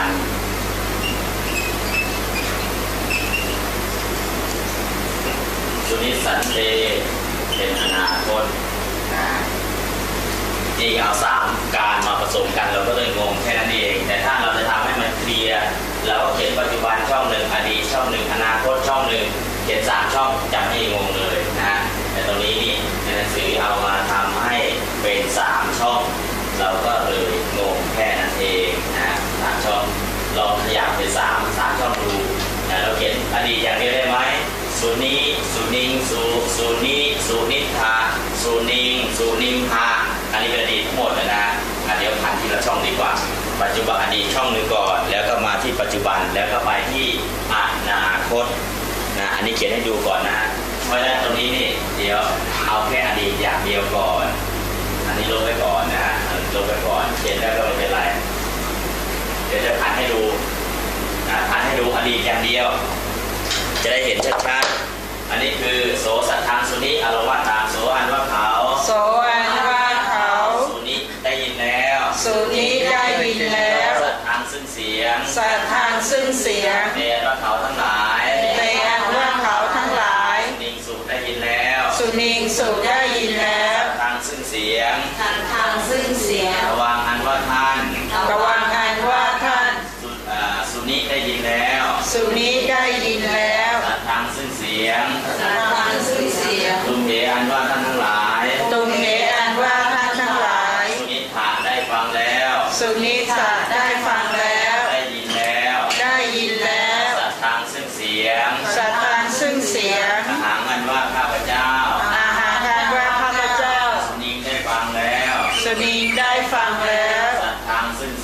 สุนิสันเตเป็นอนาคตนะนี่เอาสามการมาผสมกันเราก็เลยงงแค่นั้นเองแต่ถ้าเราจะทำให้มันเคลียร์เราก็เขียนปัจจุบันช่องหนึ่งอดีตช่องหนึ่งอนาคตช่องหนึ่งเขียนสามช่องจำให้งงเลยนะแต่ตรงนี้นี่ในหนังสือเอามาทำให้เป็นสามช่องเราก็เลยงงแค่นั้นเองนะสามช่องลองขยับเป็นสามสามช่องดูนะเราเขียนอดีตอย่างนี้ได้ไหมสุนิสุนิงสุสุนิสุนิธาสุนิงสุนิมหาอันนี้เป็นอดีตทั้งหมดเลยนะเดี๋ยวผ่านทีละช่องดีกว่าปัจจุบันอดีตช่องหนึ่งก่อนแล้วก็มาที่ปัจจุบันแล้วก็ไปที่อนาคตนะอันนี้เขียนให้ดูก่อนนะเพราะฉะนั้นตรงนี้นี่เดี๋ยวเอาแค่อดีตอย่างเดียวก่อนอันนี้ลบไปก่อนนะลบไปก่อนเขียนแล้วก็ไม่เป็นไรเดี๋ยวจะผ่านให้ดูนะผ่านให้ดูอดีตอย่างเดียวจะได้เห็นชัดๆอันนี้คือโสสัทธังสุนิอารวะตามโสอันว่าเขาโสอันว่าเขาสุนิได้ยินแล้วสุนิได้ยินแล้วสัทธังซึ่งเสียงสัทธังซึ่งเสียงในอันว่าเขาทั้งหลายในอันว่าเขาทั้งหลายสุนิงสุได้ยินแล้วสุนิงสุได้ยินแล้วสัทธังซึ่งเสียงสัทธังซึ่งเสียงระวังอันว่าท่านระวังอันว่าท่านสุนิได้ยินแล้วสุนิได้ยินแล้วสัทธังซึ่งเสียงสัทธังซึ่งเสียงตุมเหอันว่าท่านทั้งหลายตุมเหอันว่าท่านทั้งหลายสุนิธาได้ฟังแล้วสุนิธาได้ฟังแล้วได้ยินแล้วได้ยินแล้วสัทธังซึ่งเสียงสัทธังซึ่งเสียงอาหารอันว่าข้าพเจ้าอาหารอันว่าข้าพเจ้าสุนิได้ฟังแล้วสุนิได้ฟังแล้วสัทธังซึ่ง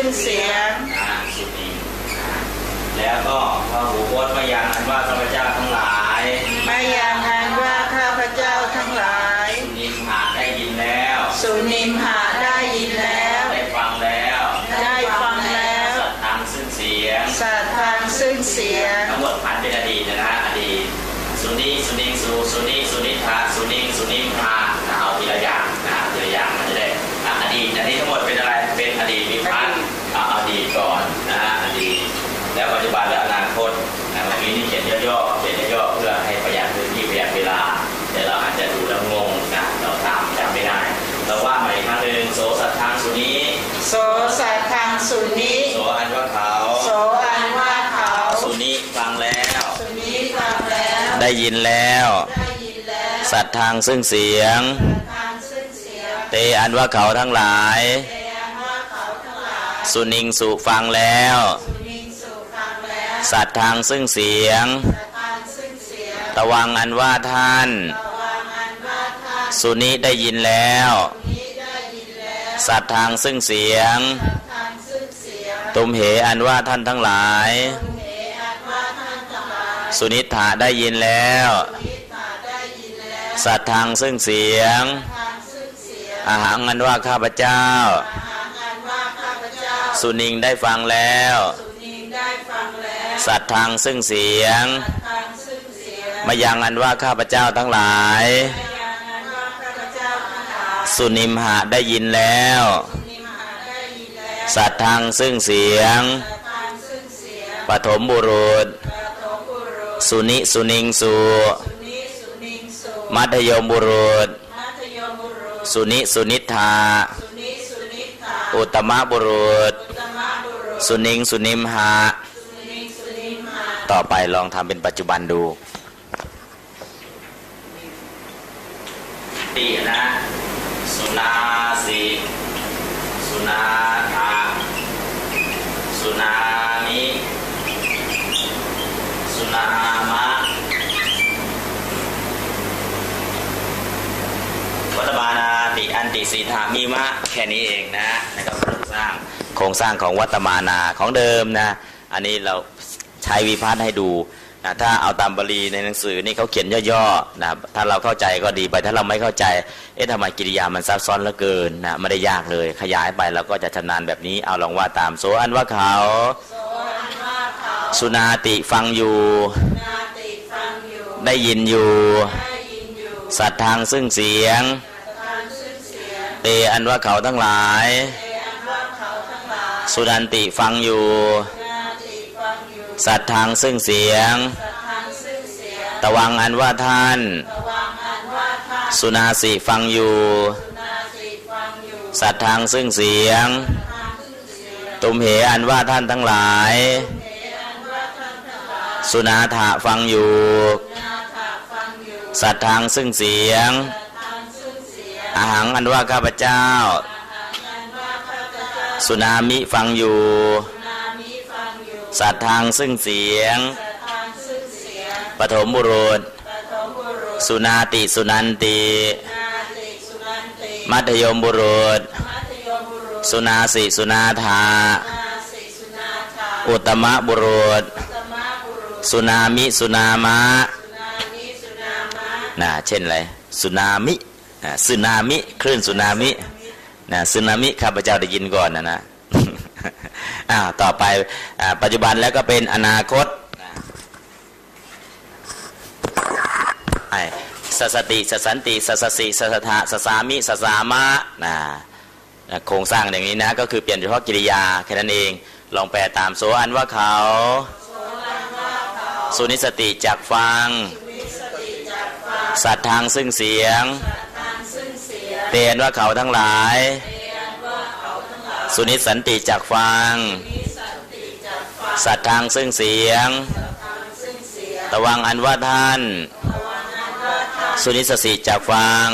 งเสียงนะสุนิงแล้วก็พหูพจน์มายังอันว่าข้าพเจ้าทั้งหลายมายังอันว่าข้าพเจ้าทั้งหลายสุนิมหะได้ยินแล้วสุนิมหะได้ยินแล้วได้ฟังแล้วได้ฟังแล้วสัตทางซึ่งเสียงสัตทางซึ่งเสียงทั้งหมดผ่านเป็นอดีตนะอดีตสุนิสุนิงสุสุนิสุนิทาสุนิงสุนิมหะเอาทีละอย่างนะทีละอย่างมันจะได้อดีตอันนี้ทั้งหมดเป็นอะไรเป็นอดีตมีพันเอาอดีตก่อนนะอดีตแล้วปัจจุบันและอนาคตนะวันนี้นี่เขียนย่อๆเขียนย่อๆเพื่อให้ประหยัดพื้นที่ประหยัดเวลาแต่เราอาจจะดูแล้วงงนะเราตามจำไม่ได้เราว่าใหม่ครั้งหนึ่งโสสัทธังสุนิโสสัทธังสุนิโสอันว่าเขาโสอันว่าเขาสุนิฟังแล้วสุนิฟังแล้วได้ยินแล้วได้ยินแล้วสัทธังซึ่งเสียงเตอันว่าเขาทั้งหลายสุนิงสุฟังแล้วสัทธังซึ่งเสียงตวังอันว่าท่านสุนิได้ยินแล้วสัทธังซึ่งเสียงตุมเหอันว่าท่านทั้งหลายสุนิธาได้ยินแล้วสัทธังซึ่งเสียงอาหังอันว่าข้าพเจ้าสุนิงได้ฟังแล้วสัทธังซึ่งเสียงมายังอันว่าข้าพเจ้าทั้งหลายสุนิมหะได้ยินแล้วสัทธังซึ่งเสียงปฐมบุรุษสุนิสุนิงสุมัธยมบุรุษสุนิสุนิธาอุตตมบุรุษสุนิงสุนิมหะต่อไปลองทำเป็นปัจจุบันดูตีนะสุนาสีสุนาธาสุนามิสุนามะวัตบานาติอันติสีธามิมะแค่นี้เองนะนะครับโครงสร้างโครงสร้างของวัตมานาของเดิมนะอันนี้เราใช้วิพัฒน์ให้ดูนะถ้าเอาตามบาลีในหนังสือนี่เขาเขียนย่อๆนะถ้าเราเข้าใจก็ดีไปถ้าเราไม่เข้าใจเอ๊ะทำไมกิริยามันซับซ้อนเหลือเกินนะไม่ได้ยากเลยขยายไปเราก็จะชำนาญแบบนี้เอาลองว่าตามโสอันว่าเขาสุนาติฟังอยู่ได้ยินอยู่สัทธังซึ่งเสียงเตอันว่าเขาทั้งหลายสุนันติฟังอยู่สัทธังซึ่งเสียงตวังอันว่าท่านสุนาสิฟังอยู่สัทธังซึ่งเสียงตุมเหอันว่าท่านทั้งหลายสุนาถะฟังอยู่สัทธังซึ่งเสียงอาหังอันว่าข้าพเจ้าสุนามิฟังอยู่สัทธังซึ่งเสียงปฐมบุรุษสุนาติสุนันติมัธยมบุรุษสุนาสิสุนาธาอุตตมบุรุษสุนามิสุนามะนะเช่นอะไรสุนามิสึนามิคลื่นสุนามินะสึนามิข้าพเจ้าได้ยินก่อนนะนะอ้าวต่อไปปัจจุบันแล้วก็เป็นอนาคตไอ้สัสติสัสสันติสัสสิสัสทะสัสสามิสัสสามะนะโครงสร้างอย่างนี้นะก็คือเปลี่ยนเฉพาะกิริยาแค่นั้นเองลองแปลตามโสอันว่าเขาสุนิสติจักฟังสัทธังซึ่งเสียงเตียนว่าเขาทั้งหลายสุนิสันติจักฟังสัทธังซึ่งเสียงตวังอันว่าท่านสุนิสสิจักฟัง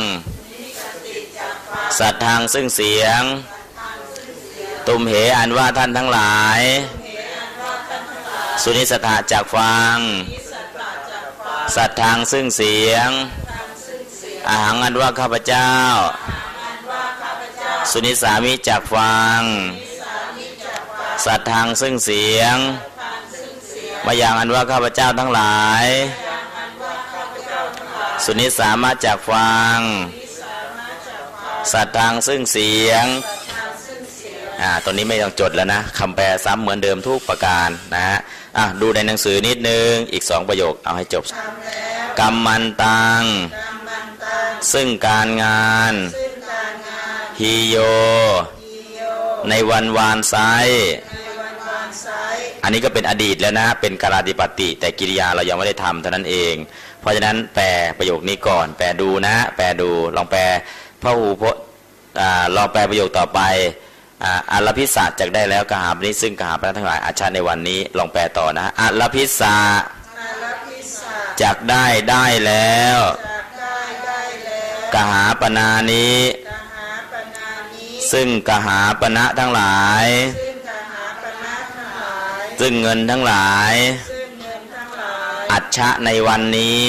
สัทธังซึ่งเสียงตุมเหอันว่าท่านทั้งหลายสุนิสถาจักฟังสัทธังซึ่งเสียงอาหังอันว่าข้าพเจ้าสุนิสามิจักฟังสัตทังซึ่งเสียงมาอย่างอันว่าข้าพเจ้าทั้งหลายสุนิสามารถจากฟังสัตทังซึ่งเสียงอ่าตอนนี้ไม่ต้องจดแล้วนะคำแปลซ้ำเหมือนเดิมทุกประการนะฮะอ่ะดูในหนังสือนิดนึงอีกสองประโยคเอาให้จบกรรมันตังซึ่งการงานฮิโยในวันวานไซอันนี้ก็เป็นอดีตแล้วนะเป็นกาลาธิปติแต่กิริยาเรายังไม่ได้ทำเท่านั้นเองเพราะฉะนั้นแปลประโยคนี้ก่อนแปลดูนะแปลดูลองแปลพหูพจน์ลองแปลประโยคต่อไปอัลลพิสะจักได้แล้วกหาปณิซึ่งกหาปณะทั้งหลายอาชาในวันนี้ลองแปลต่อนะอัลลพิสะจักได้ได้แล้วกหาปนานี้ซึ่งกหาปณะทั้งหลายซึ่งเงินทั้งหลายอัชชะในวันนี้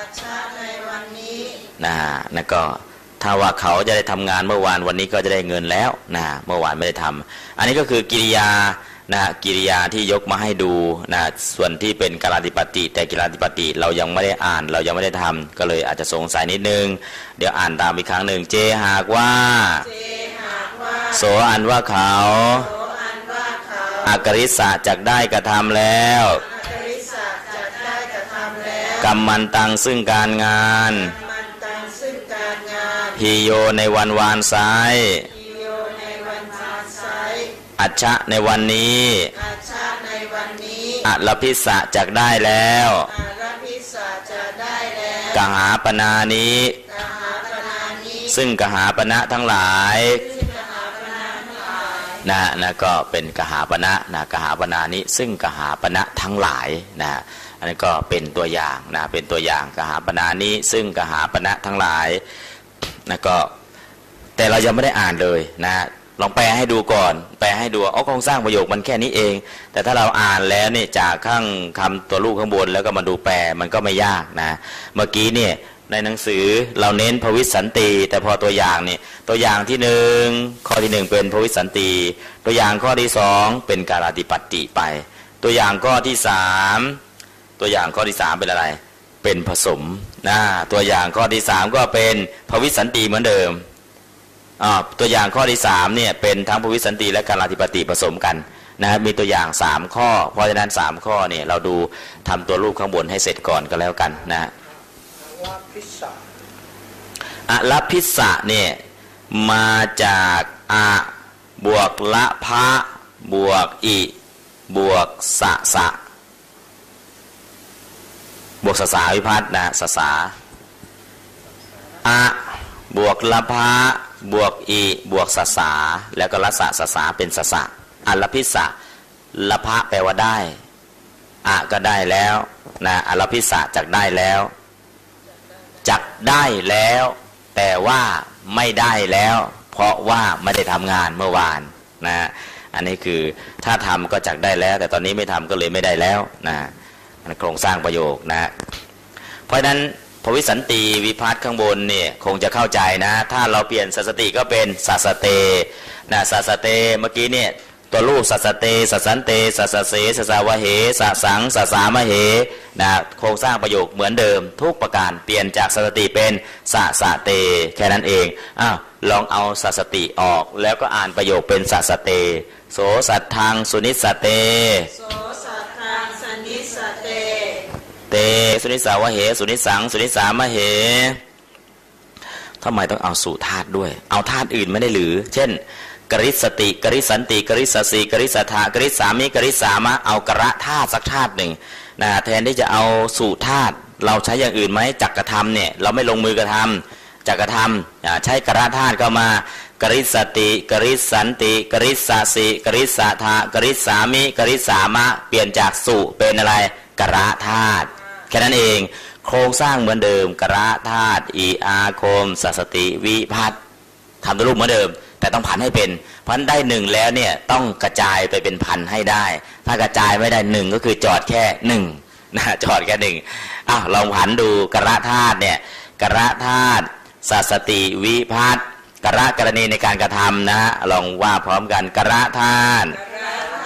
นะนั่นก็ถ้าว่าเขาจะได้ทำงานเมื่อวานวันนี้ก็จะได้เงินแล้วนะเมื่อวานไม่ได้ทำอันนี้ก็คือกิริยานะกิริยาที่ยกมาให้ดูนะส่วนที่เป็นกาลาธิปติแต่กิราธิปติเรายังไม่ได้อ่านเรายังไม่ได้ทำก็เลยอาจจะสงสัยนิดนึงเดี๋ยวอ่านตามอีกครั้งหนึ่งเจหากว่าโสอันว่าเขาอกริสะจักได้กระทำแล้วกรรมันตังซึ่งการงานฮิโยในวันวานไซอัชชะในวันนี้อัลพิสะจักได้แล้วกหาปนานี้ซึ่งกหาปณะทั้งหลายนะนะก็เป็นกหาปณะนะกหาปนานี้ซึ่งกหาปณะทั้งหลายนะอันนี้ก็เป็นตัวอย่างนะเป็นตัวอย่างกหาปนานี้ซึ่งกหาปณะทั้งหลายนะก็แต่เรายังไม่ได้อ่านเลยนะลองแปลให้ดูก่อนแปลให้ดูอ๋อโครงสร้างประโยคมันแค่นี้เองแต่ถ้าเราอ่านแล้วเนี่ยจากข้างคำตัวลูกข้างบนแล้วก็มาดูแปลมันก็ไม่ยากนะเมื่อกี้เนี่ยในหนังสือเราเน้นภวิสันติแต่พอตัวอย่างนี่ตัวอย่างที่หนึ่งข้อที่หนึ่งเป็นภวิสันติตัวอย่างข้อที่สองเป็นกาลาธิปติไปตัวอย่างข้อที่สามตัวอย่างข้อที่สามเป็นอะไรเป็นผสมนะตัวอย่างข้อที่สามก็เป็นภวิสันติเหมือนเดิมอ่าตัวอย่างข้อที่สามเนี่ยเป็นทั้งภวิสันติและกาลาธิปติผสมกันนะมีตัวอย่างสามข้อเพราะฉะนั้นสามข้อเนี่ยเราดูทำตัวรูปข้างบนให้เสร็จก่อนก็แล้วกันนะอะละพิสะเนี่ยมาจากอะบวกละพะบวกอิบวกสะสะบวกสสาวิภัตนะสสาอะบวกละพะบวกอิบวกสสาแล้วก็ละสะสสาเป็นสสะอะละพิสะละพะแปลว่าได้อะก็ได้แล้วนะอะละพิสะจักได้แล้วจักได้แล้วแต่ว่าไม่ได้แล้วเพราะว่าไม่ได้ทำงานเมื่อวานนะอันนี้คือถ้าทำก็จักได้แล้วแต่ตอนนี้ไม่ทำก็เลยไม่ได้แล้วนะโครงสร้างประโยคนะเพราะฉะนั้นภวิสันติวิภัตข้างบนเนี่ยคงจะเข้าใจนะถ้าเราเปลี่ยนสัสติก็เป็นสัสเตนะสัสเตเมื่อกี้เนี่ยตัวรูปสัสเตสัสันเตสัสเสสัสาวะเหสัสังสัสามะเหนะโครงสร้างประโยคเหมือนเดิมทุกประการเปลี่ยนจากสัสติเป็นสัสเตแค่นั้นเองอ้าวลองเอาสัสติออกแล้วก็อ่านประโยคเป็นสัสเตโสสัทธังสุนิสเตโสสัทธังสุนิสเตเตสุนิสาวะเหสุนิสังสุนิสามะเหทำไมต้องเอาสู่ธาตุด้วยเอาธาตุอื่นไม่ได้หรือเช่นกริสติกริสันติกริสสีกริสธากริสามิกริสามะเอากระธาตุสักธาตุหนึ่งนะแทนที่จะเอาสู่ธาตุเราใช้อย่างอื่นไหมจักกระทำเนี่ยเราไม่ลงมือกระทำจักกระทำใช้กระธาตุเข้ามากริสติกริสันติกริสสีกริสธากริสามิกริสามะเปลี่ยนจากสู่เป็นอะไรกระธาตุแค่นั้นเองโครงสร้างเหมือนเดิมกระธาตุอีอาคมสัสติวิภัตทำตัวรูปเหมือนเดิมแต่ต้องผันให้เป็นพันได้หนึ่งแล้วเนี่ยต้องกระจายไปเป็นพันให้ได้ถ้ากระจายไม่ได้หนึ่งก็คือจอดแค่หนึ่งนะจอดแค่หนึ่งอ้าวลองผันดูกระธาตุเนี่ยกระธาตุสัสติวิภัตกระกรณีในการกระทำนะลองว่าพร้อมกันกระธาตุ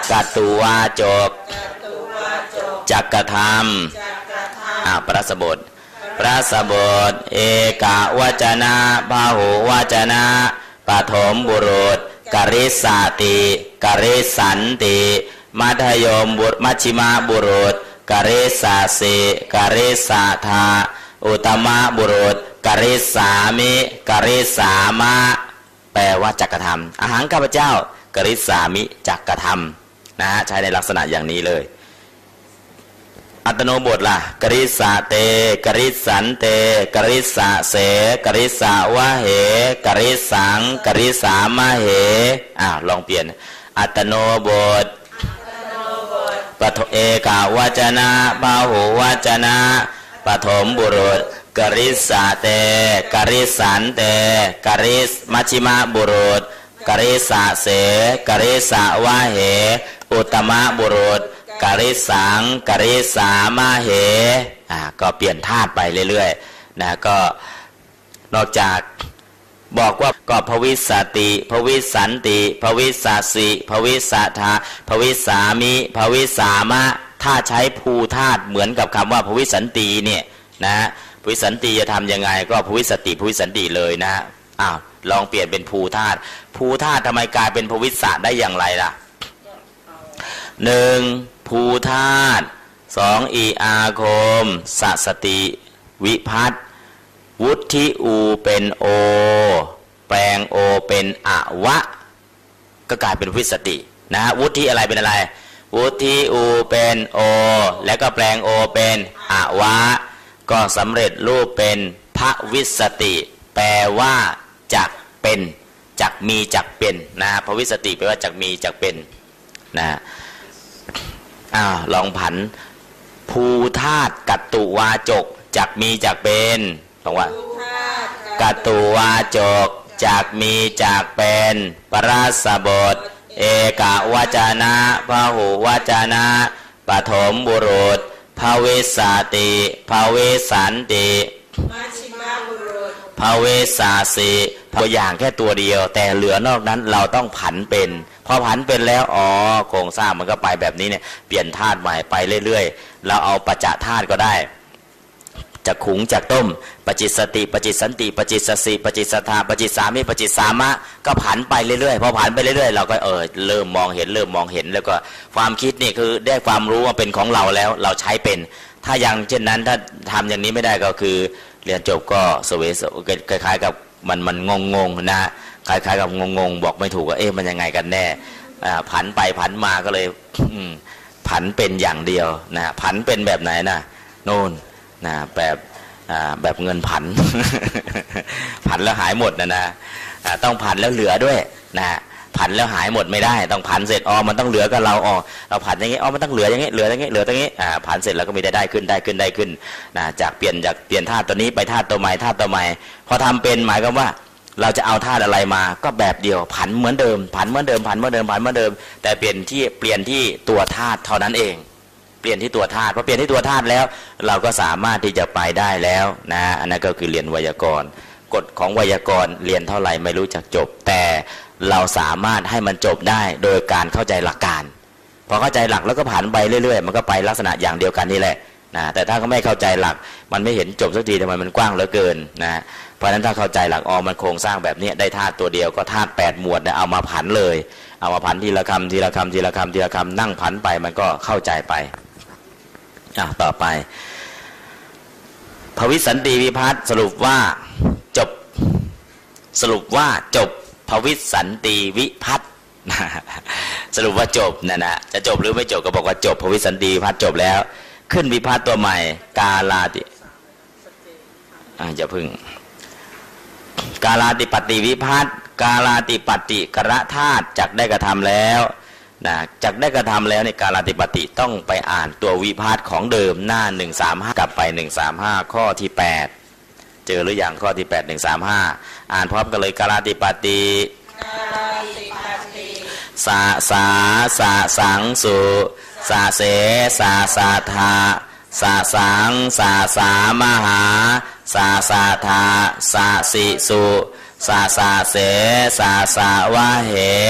กัตตุวาจกจักกธรรมอ่าพระสบทพระสบทเอกาวจนะพหุวจนะปฐมบุรุษกริสาติกริสันติมัธยมบุตรมัชฌิมาบุรุษกริสาสิกริสาธาอุตมะบุรุษกริสามิกริสามะแปลว่าจักรธรรมอาหารข้าพเจ้ากริสามิจักรธรรมนะฮะใช้ในลักษณะอย่างนี้เลยอัตโนบทล่ะกริสาเตกริสันเตกริสาเสกริสาวะเหกริสังกริสามะเหอ้าวลองเปลี่ยนอัตโนบทปฐเอกาวจนะพหุวจนะปฐมบุรุษกริสาเตกริสันเตกริสมัชฌิมาบุรุษกริสาเสกริสาวะเหอุตมะบุรุษกริสังกริสามะเหอ่าก็เปลี่ยนธาตุไปเรื่อยๆนะก็นอกจากบอกว่าก็ภวิสติภวิสันติภวิสาสิภวิสาธาภวิสามิภวิสามะถ้าใช้ภูธาตุเหมือนกับคำว่าภวิสันติเนี่ยนะภวิสันติจะทำยังไงก็ภวิสติภวิสันติเลยนะอ้าวลองเปลี่ยนเป็นภูธาตุภูธาตุทำไมกลายเป็นภวิสะได้อย่างไรล่ะหนึ่งภูธาตุสองอีอาคมสัสติวิพัตวุฒิอูเป็นโอแปลงโอเป็นอวะก็กลายเป็นวิสตินะวุฒิอะไรเป็นอะไรวุฒิอูเป็นโอแล้วก็แปลงโอเป็นอวะก็สำเร็จรูปเป็นพระวิสติแปลว่าจักเป็นจักมีจักเป็นนะพระวิสติแปลว่าจักมีจักเป็นนะอ้าวลองผันภูธาตุกัตตุวาจกจักมีจักเป็นบอกว่ากัตตุวาจกจักมีจักเป็นปราสบทเอกาวจนะพหุวจนะปฐมบุรุษภเวสาติภเวสันติมัชฌิมาบุรุษภเวสาสิตัวอย่างแค่ตัวเดียวแต่เหลือนอกนั้นเราต้องผันเป็นพอผันเป็นแล้วอ๋อโครงสร้างมันก็ไปแบบนี้เนี่ยเปลี่ยนธาตุใหม่ไปเรื่อยๆเราเอาปัจจธาตุก็ได้จากขุงจากต้มปจิสติปจิสันติปจิสสิปจิสทาปจิสามิปจิสามะก็ผันไปเรื่อยๆพอผันไปเรื่อยๆเราก็เออเริ่มมองเห็นเริ่มมองเห็นแล้วก็ความคิดนี่คือได้ความรู้ว่าเป็นของเราแล้วเราใช้เป็นถ้ายังเช่นนั้นถ้าทำอย่างนี้ไม่ได้ก็คือเรียนจบก็สเวสคล้ายๆกับมันมันงงๆนะคล้ายๆกับงงๆบอกไม่ถูกว่าเอ๊ะมันยังไงกันแน่ผันไปผันมาก็เลยผันเป็นอย่างเดียวนะผันเป็นแบบไหนนะโน่นนะแบบแบบเงินผัน ผันแล้วหายหมดนะนะต้องผันแล้วเหลือด้วยนะผันแล้วหายหมดไม่ได้ต้องผันเสร็จอ๋อมันต้องเหลือกับเราอ๋อเราผันอย่างงี้อ๋อมันต้องเหลืออย่างงี้เหลืออย่างงี้เหลืออย่างงี้อ่าผันเสร็จแล้วก็มีได้ได้ขึ้นได้ขึ้นได้ขึ้นนะจากเปลี่ยนจากเปลี่ยนธาตุตัวนี้ไปธาตุตัวใหม่ธาตุตัวใหม่พอทำเป็นหมายความว่าเราจะเอาธาตุอะไรมาก็แบบเดียวผันเหมือนเดิมผันเหมือนเดิมผันเหมือนเดิมผันเหมือนเดิมแต่เปลี่ยนที่เปลี่ยนที่ตัวธาตุเท่านั้นเองเปลี่ยนที่ตัวธาตุพอเปลี่ยนที่ตัวธาตุแล้วเราก็สามารถที่จะไปได้แล้วนะอันนั้นก็คือเรียนไวยากรณ์กฎของไวยากรณ์เรียนเท่าไหร่ไม่รู้จักจบแต่เราสามารถให้มันจบได้โดยการเข้าใจหลักการพอเข้าใจหลักแล้วก็ผ่านไปเรื่อยๆมันก็ไปลักษณะอย่างเดียวกันนี่แหละนะแต่ถ้าเขาไม่เข้าใจหลักมันไม่เห็นจบสักทีทำไมมันกว้างเหลือเกินนะเพราะฉะนั้นถ้าเข้าใจหลักอ๋อมันโครงสร้างแบบนี้ได้ธาตุตัวเดียวก็ธาตุแปดหมวดเนี่ยเอามาผันเลยเอามาผันทีละคำทีละคำทีละคำทีละคำนั่งผันไปมันก็เข้าใจไปอ่ะต่อไปภวิสันติวิภัตสรุปว่าจบสรุปว่าจบภวิสันติวิภัตสรุปว่าจบนะนะจะจบหรือไม่จบก็บอกว่าจบภวิสันติวิภัตจบแล้วขึ้นวิภัตตัวใหม่กาลาติอ่ะอย่าพึ่งกาลาติปฏิวิภัตกาลาติปฏิกระธาตุจักได้กระทำแล้วนะจักได้กระทำแล้วในกาลาติปฏิต้องไปอ่านตัววิภัตของเดิมหน้าหนึ่งสามห้ากลับไปหนึ่งสามห้าข้อที่แปดเจอหรือยังข้อที่แปด หนึ่งสามห้าอ่านพร้อมกันเลยกาลาติปฏิสาสาสาสังสุสาเสสาสาธาสาสังสาสามหาสาสาธาสาสิสุสาสาเสสาสาวะเห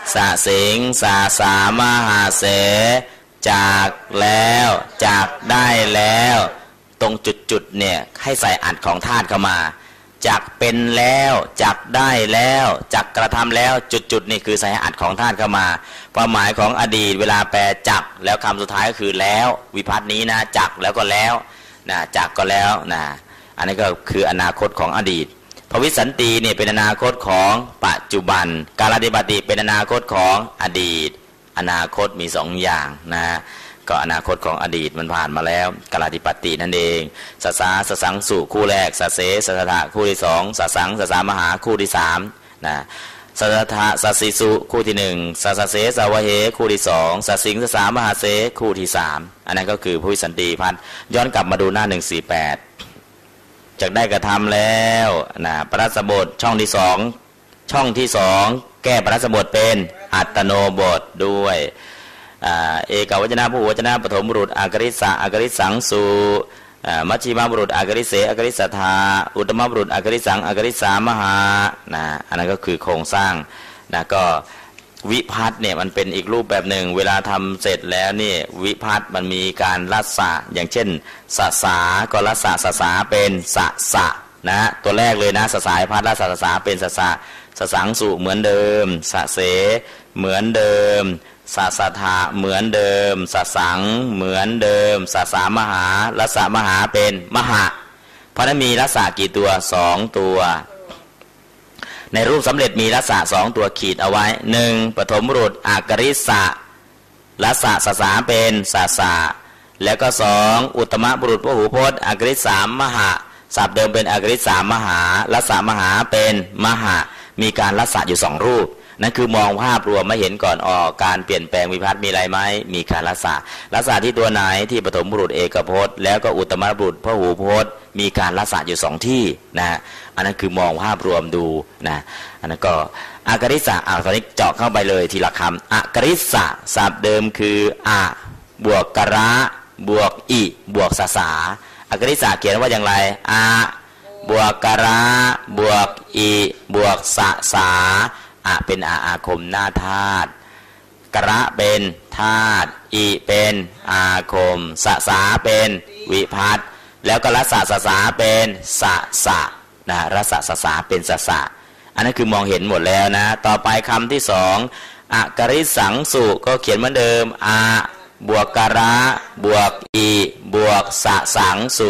สะสิงสาสามหาเสจากแล้วจากได้แล้วตรงจุดๆเนี่ยให้ใส่อัดของธาตุเข้ามาจักเป็นแล้วจักได้แล้วจักกระทำแล้วจุดๆนี่คือใส่อัดของธาตุเข้ามาความหมายของอดีตเวลาแปลจักแล้วคำสุดท้ายก็คือแล้ววิภัตนี้นะจักแล้วก็แล้วนะจักก็แล้วนะอันนี้ก็คืออนาคตของอดีตภวิสันติเนี่ยเป็นอนาคตของปัจจุบันกาลปฏิเป็นอนาคตของอดีตอนาคตมีสองอย่างนะก็อนาคตของอดีตมันผ่านมาแล้วกาลปฏินั่นเองสสาสสังสุคู่แรกสเสสสถะคู่ที่สองสสังสสามหาคู่ที่สามนะสสถะสสิสุคู่ที่หนึ่งสสเสสวะเหคู่ที่สองสสิงสสามหาเสคู่ที่สามอันนั้นก็คือภวิสันติพัฒน์ย้อนกลับมาดูหน้าหนึ่งสี่แปดจากได้กระทำแล้วนะปรัสบทช่องที่สองช่องที่สองแก้ปรัสบทเป็นอัตโนบทด้วยเอกวจนะผู้วจนะปฐมบุรุษอากริสะอากริสังสุมัชฌิมาบุรุษอากริเสอากริสัทธาอุตตมบุรุษอากริสังอากริสามหานะอันนั้นก็คือโครงสร้างนะก็วิภัตเนี่ยมันเป็นอีกรูปแบบหนึ่งเวลาทำเสร็จแล้วนี่วิภัตมันมีการรัศะอย่างเช่นสสาก็รัศะสสาเป็นสสะนะตัวแรกเลยนะสสายภัตรัศะสสาเป็นสสะสสังสุเหมือนเดิมสเสเหมือนเดิมสสทาเหมือนเดิมสสังเหมือนเดิมสสามหารัศมหาเป็นมหะเพราะนั้นมีรัศกี่ตัวสองตัวในรูปสำเร็จมีรัศสองตัวขีดเอาไว้หนึ่งปฐมบุรุษอากริสะรัศสสาเป็นสสะแล้วก็สองอุตตมบุรุษพหูพจน์อากริสามมหะศัพท์เดิมเป็นอากริสามมหารัศมหาเป็นมหะมีการรัศอยู่สองรูปนั่นคือมองภาพรวมไม่เห็นก่อนออกการเปลี่ยนแปลงวิภัตมีอะไรไหมมีการรัศรัศที่ตัวไหนที่ปฐมบุรุษเอกพจน์แล้วก็อุตตมบุรุษพหูพจน์มีการรัศอยู่สองที่นะอันนั้นคือมองภาพรวมดูนะอันนั้นก็อากริสะอ่าตอนนี้เจาะเข้าไปเลยทีละคำอากริสะศัพท์เดิมคืออะบวกกระบวกอิบวกสสาอากริสะเขียนว่าอย่างไรอะบวกกระบวกอิบวกสสาอะเป็นอาอาคมหน้าธาตุกระเป็นธาตุอิเป็นอาคมสสาเป็นวิภัตแล้วก็รัศสสาเป็นสสะนะรัศสสาเป็นสสะอันนั้นคือมองเห็นหมดแล้วนะต่อไปคำที่สองอากริสังสุก็เขียนเหมือนเดิมอาบวกกระบวกอิบวกสสังสุ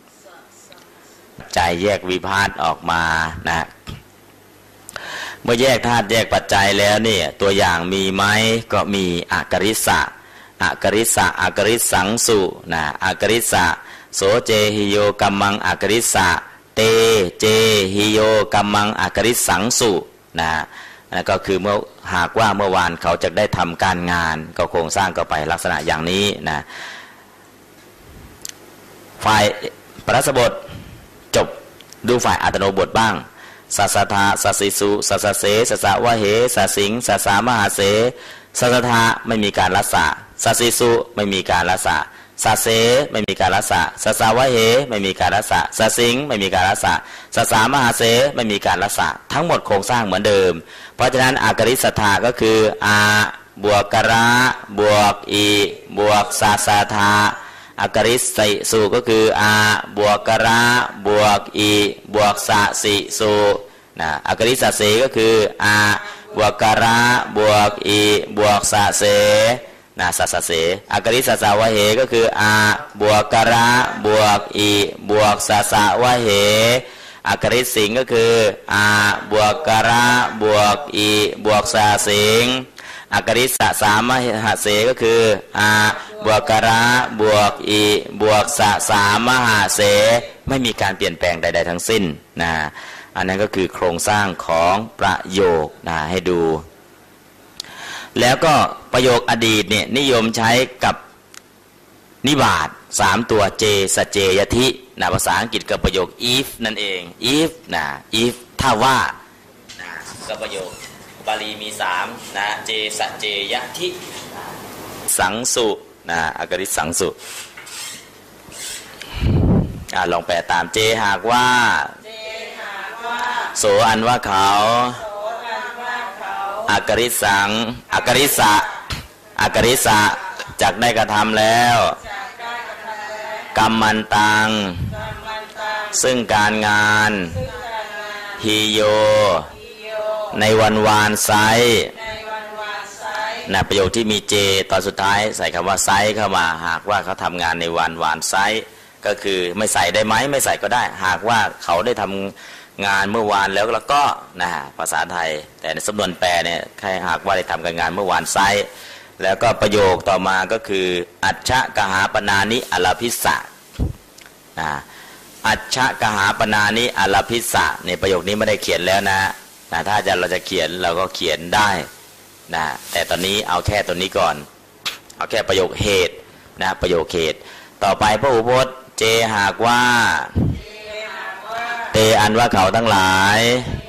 ใจแยกวิภัตออกมานะเมื่อแยกธาตุแยกปัจจัยแล้วเนี่ยตัวอย่างมีไหมก็มีอากริสะอากริสะอากริสังสุนะอากริสะโสเจหิโยกัมมังอากริสะเตเจหิโยกัมมังอากริสังสุนะนั่นก็คือเมื่อหากว่าเมื่อวานเขาจะได้ทำการงานก็โครงสร้างก็ไปลักษณะอย่างนี้นะฝ่ายปรัสบทจบดูฝ่ายอัตโนบทบ้างสัสทาสัสิสุสัสเสสสะวะเหสัสิงสัสสามหาเสสัสทาไม่มีการรัศะสัสิสุไม่มีการรัศะสัสเสไม่มีการรัศะสัสสาวะเหไม่มีการรัศะสัสิงไม่มีการรัศะสัสสามหาเสไม่มีการรัศะทั้งหมดโครงสร้างเหมือนเดิมเพราะฉะนั้นอากริสัทธาก็คืออาบวกกระบวกอีบวกสัสทาอากริสิสุก็คืออาบวกกระบวกอีบวกสะสิสุนะอากริสะเสก็คืออาบวกกระบวกอีบวกสะเสนะสะสะเสอากริสะสาวะเหก็คืออาบวกกระบวกอีบวกสะสะวะเหอากริสิงก็คืออาบวกกระบวกอีบวกสะสิงอากริสะสามหาเสก็คืออาบวกกระบวกอีบวกสะสามหาเสไม่มีการเปลี่ยนแปลงใดๆทั้งสิ้นนะอันนั้นก็คือโครงสร้างของประโยคนะให้ดูแล้วก็ประโยคอดีตเนี่ยนิยมใช้กับนิบาตสามตัวเจสเจยทินะภาษาอังกฤษกับประโยค if นั่นเอง if นะ if ถ้าว่านะกับประโยคบาลีมีสามนะเจสเจยทิสังสุนะอากริสังสุอ่าลองแปลตามเจหากว่าโสอันว่าเขาอกริสังอกริสะอกริสะจักได้กระทำแล้วกรรมันตังซึ่งการงานฮิโยในวันวานไซนะประโยคที่มีเจตอนสุดท้ายใส่คำว่าไซเข้ามาหากว่าเขาทำงานในวันวานไซก็คือไม่ใส่ได้ไหมไม่ใส่ก็ได้หากว่าเขาได้ทำงานเมื่อวานแล้วแล้วก็นะภาษาไทยแต่ในสำนวนแปลเนี่ยใครหากว่าได้ทำการงานเมื่อวานไซแล้วก็ประโยคต่อมาก็คืออัจฉกหาปนานิอลพิสะนะอัจฉกหาปนานิอลพิสะเนี่ยประโยคนี้ไม่ได้เขียนแล้วนะนะถ้าจะเราจะเขียนเราก็เขียนได้นะแต่ตอนนี้เอาแค่ตัวนี้ก่อนเอาแค่ประโยคเหตุนะประโยคเหตุต่อไปพระอุปพจน์เจหากว่าเตอันว่าเขาทั้งหลาย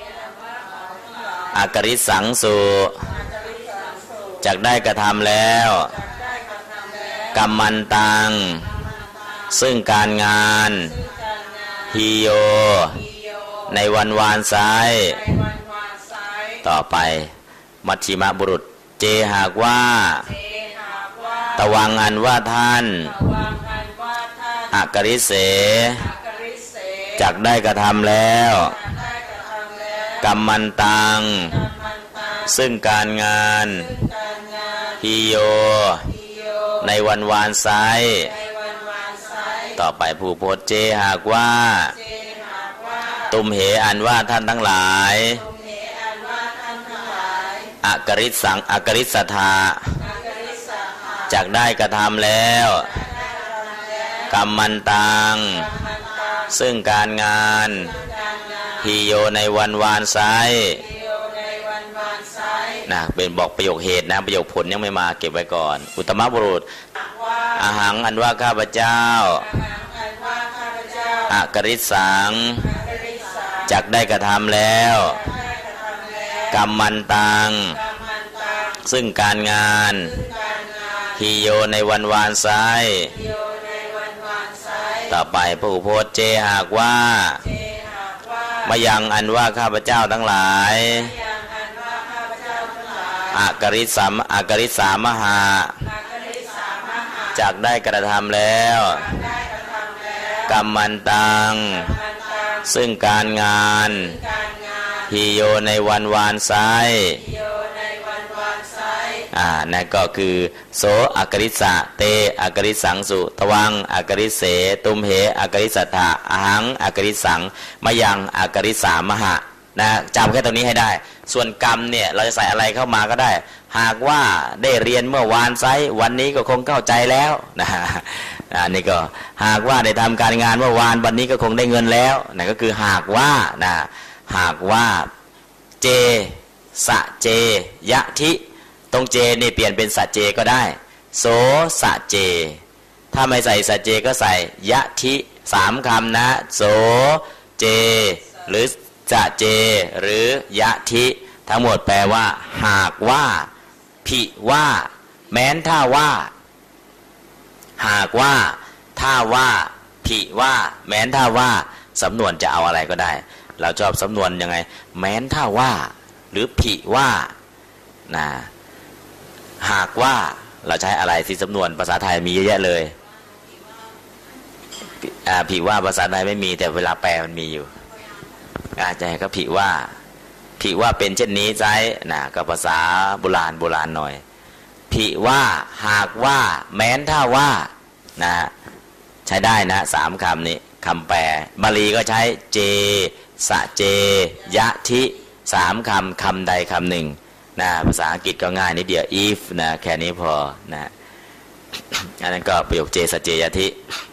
อากริสังสุจักได้กระทำแล้วกรรมันตังซึ่งการงานฮิโยในวันวานซ้ายต่อไปมัชฌิมบุรุษเจหากว่าตวังอันว่าท่านอากริเสจักได้กระทำแล้วกรรมันตังซึ่งการงานฮิโยในวันวานไซต่อไปผู้โพสเจหากว่าตุมเหอันว่าท่านทั้งหลายอกริสังอกริสัทธาจักได้กระทำแล้วกรรมันตังซึ่งการงานฮิโยในวันวานไซนะเป็นบอกประโยคเหตุนะประโยคผลยังไม่มาเก็บไว้ก่อนอุตตมบุรุษอาหังอันว่าข้าพเจ้าอกริสังจักได้กระทำแล้วกรรมันตังซึ่งการงานฮิโยในวันวานไซต่อไปพระอุปโภคเจหากว่ามายังอันว่าข้าพเจ้าทั้งหลายอากริสัมอากริสามหาจักได้กระทำแล้วกรรมันตังซึ่งการงานฮิโยในวันวานไซอ่านั่นก็คือโสอากริสะเตอากริสังสุตวังอากริเสตุมเหอากริสัทธะอหังอากริสังมยังอากริสามหะนะจำแค่ตรงนี้ให้ได้ส่วนกรรมเนี่ยเราจะใส่อะไรเข้ามาก็ได้หากว่าได้เรียนเมื่อวานไซวันนี้ก็คงเข้าใจแล้วนะอันนี้ก็หากว่าได้ทำการงานเมื่อวานวันนี้ก็คงได้เงินแล้วนั่นก็คือหากว่านะหากว่าเจสะเจยะทิตรงเจนี่เปลี่ยนเป็นสัจเจก็ได้โสสัจเจถ้าไม่ใส่สัจเจก็ใส่ยะทิสามคำนะโสเจหรือสัจเจหรือยะทิทั้งหมดแปลว่าหากว่าภิว่าแม้นถ้าว่าหากว่าถ้าว่าภิว่าแม้นถ้าว่าสำนวนจะเอาอะไรก็ได้เราชอบสำนวนยังไงแม้นถ้าว่าหรือภิว่านะหากว่าเราใช้อะไรที่สำนวนภาษาไทยมีเยอะแยะเลยอ่าภิว่าภาษาไทยไม่มีแต่เวลาแปลมันมีอยู่อาจจะก็ภิว่าภิว่าเป็นเช่นนี้ใจนะก็ภาษาโบราณโบราณหน่อยภิว่าหากว่าแม้นถ้าว่านะใช้ได้นะสามคำนี้คำแปลบาลีก็ใช้เจสะเจยะทิสามคำคำใดคำหนึ่งนะภาษาอังกฤษก็ง่ายนิดเดียว if นะแค่นี้พอนะอันนั้นก็ประโยคเจสะเจยะทิ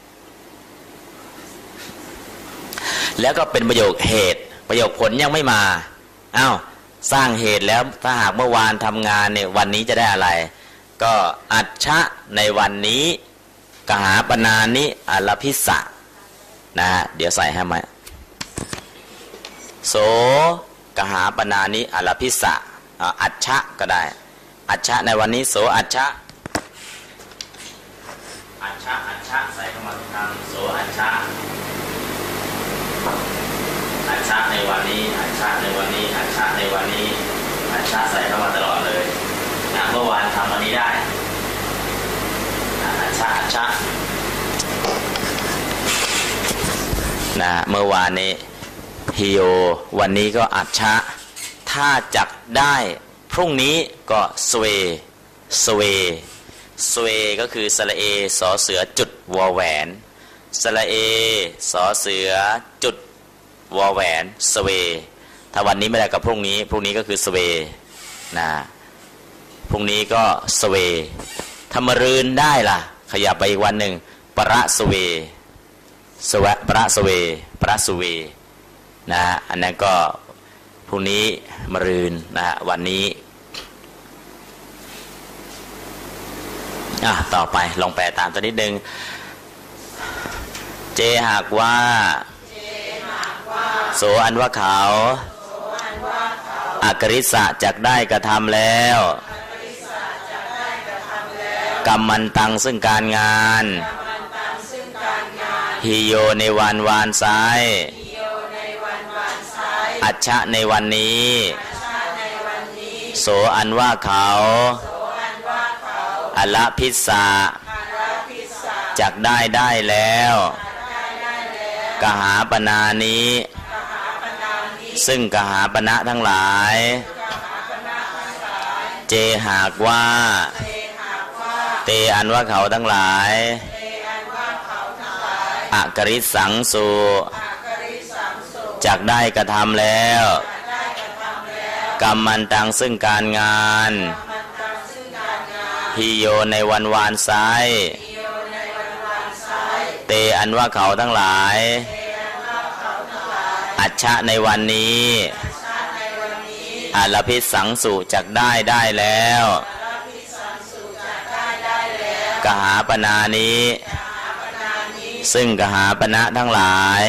แล้วก็เป็นประโยคเหตุประโยคผลยังไม่มาอ้าวสร้างเหตุแล้วถ้าหากเมื่อวานทำงานเนี่ยวันนี้จะได้อะไรก็อัจฉะในวันนี้กหาปนานิอลพิสะนะฮะเดี๋ยวใส่ให้ไหมโสกหาปนานิอลพิสะอัจฉะก็ได้อัจฉะในวันนี้โสอัจฉะอัจฉะอัจฉะใส่เข้ามาทางโสอัจฉะอัจฉะในวันนี้อัจฉะในวันนี้อัจฉะในวันนี้อัจชาใส่เข้ามาตลอดเลยนะเมื่อวานทำอันนี้ได้อัชชาอัชชานะเมื่อวานนี้ฮิโยวันนี้ก็อัชชาถ้าจักได้พรุ่งนี้ก็สเวสเวสเวก็คือสระเอสอเสือจุดวอแหวนสระเอสอเสือจุดวอแหวนสเวถ้าวันนี้ไม่ได้กับพรุ่งนี้พรุ่งนี้ก็คือสเวนะพรุ่งนี้ก็สเวถ้ามรืนได้ล่ะขยับไปอีกวันหนึ่งประสเวสวะประสเวประสเวนะอันนั้นก็พรุ่งนี้มรืนนะวันนี้อ่ะต่อไปลองแปลตามตัวนิดนึงเจหากว่าโสอันว่าเขาอกริสะจักได้กระทำแล้วกรรมันตังซึ่งการงานฮิโยในวันวานซ้ายอัชชะในวันนี้โสอันว่าเขาอละพิสสะจักได้ได้แล้วกหาปนานี้ซึ่งกหาปณะทั้งหลายเจหากว่าเตอันว่าเขาทั้งหลายอกริสังสุจักได้กระทำแล้วกรรมันตังซึ่งการงานฮิโยในวันวานซ้ายเตอันว่าเขาทั้งหลายอัชชะในวันนี้อลพิสังสุจักได้ได้แล้วกหาปนานี้ซึ่งกหาปณะทั้งหลาย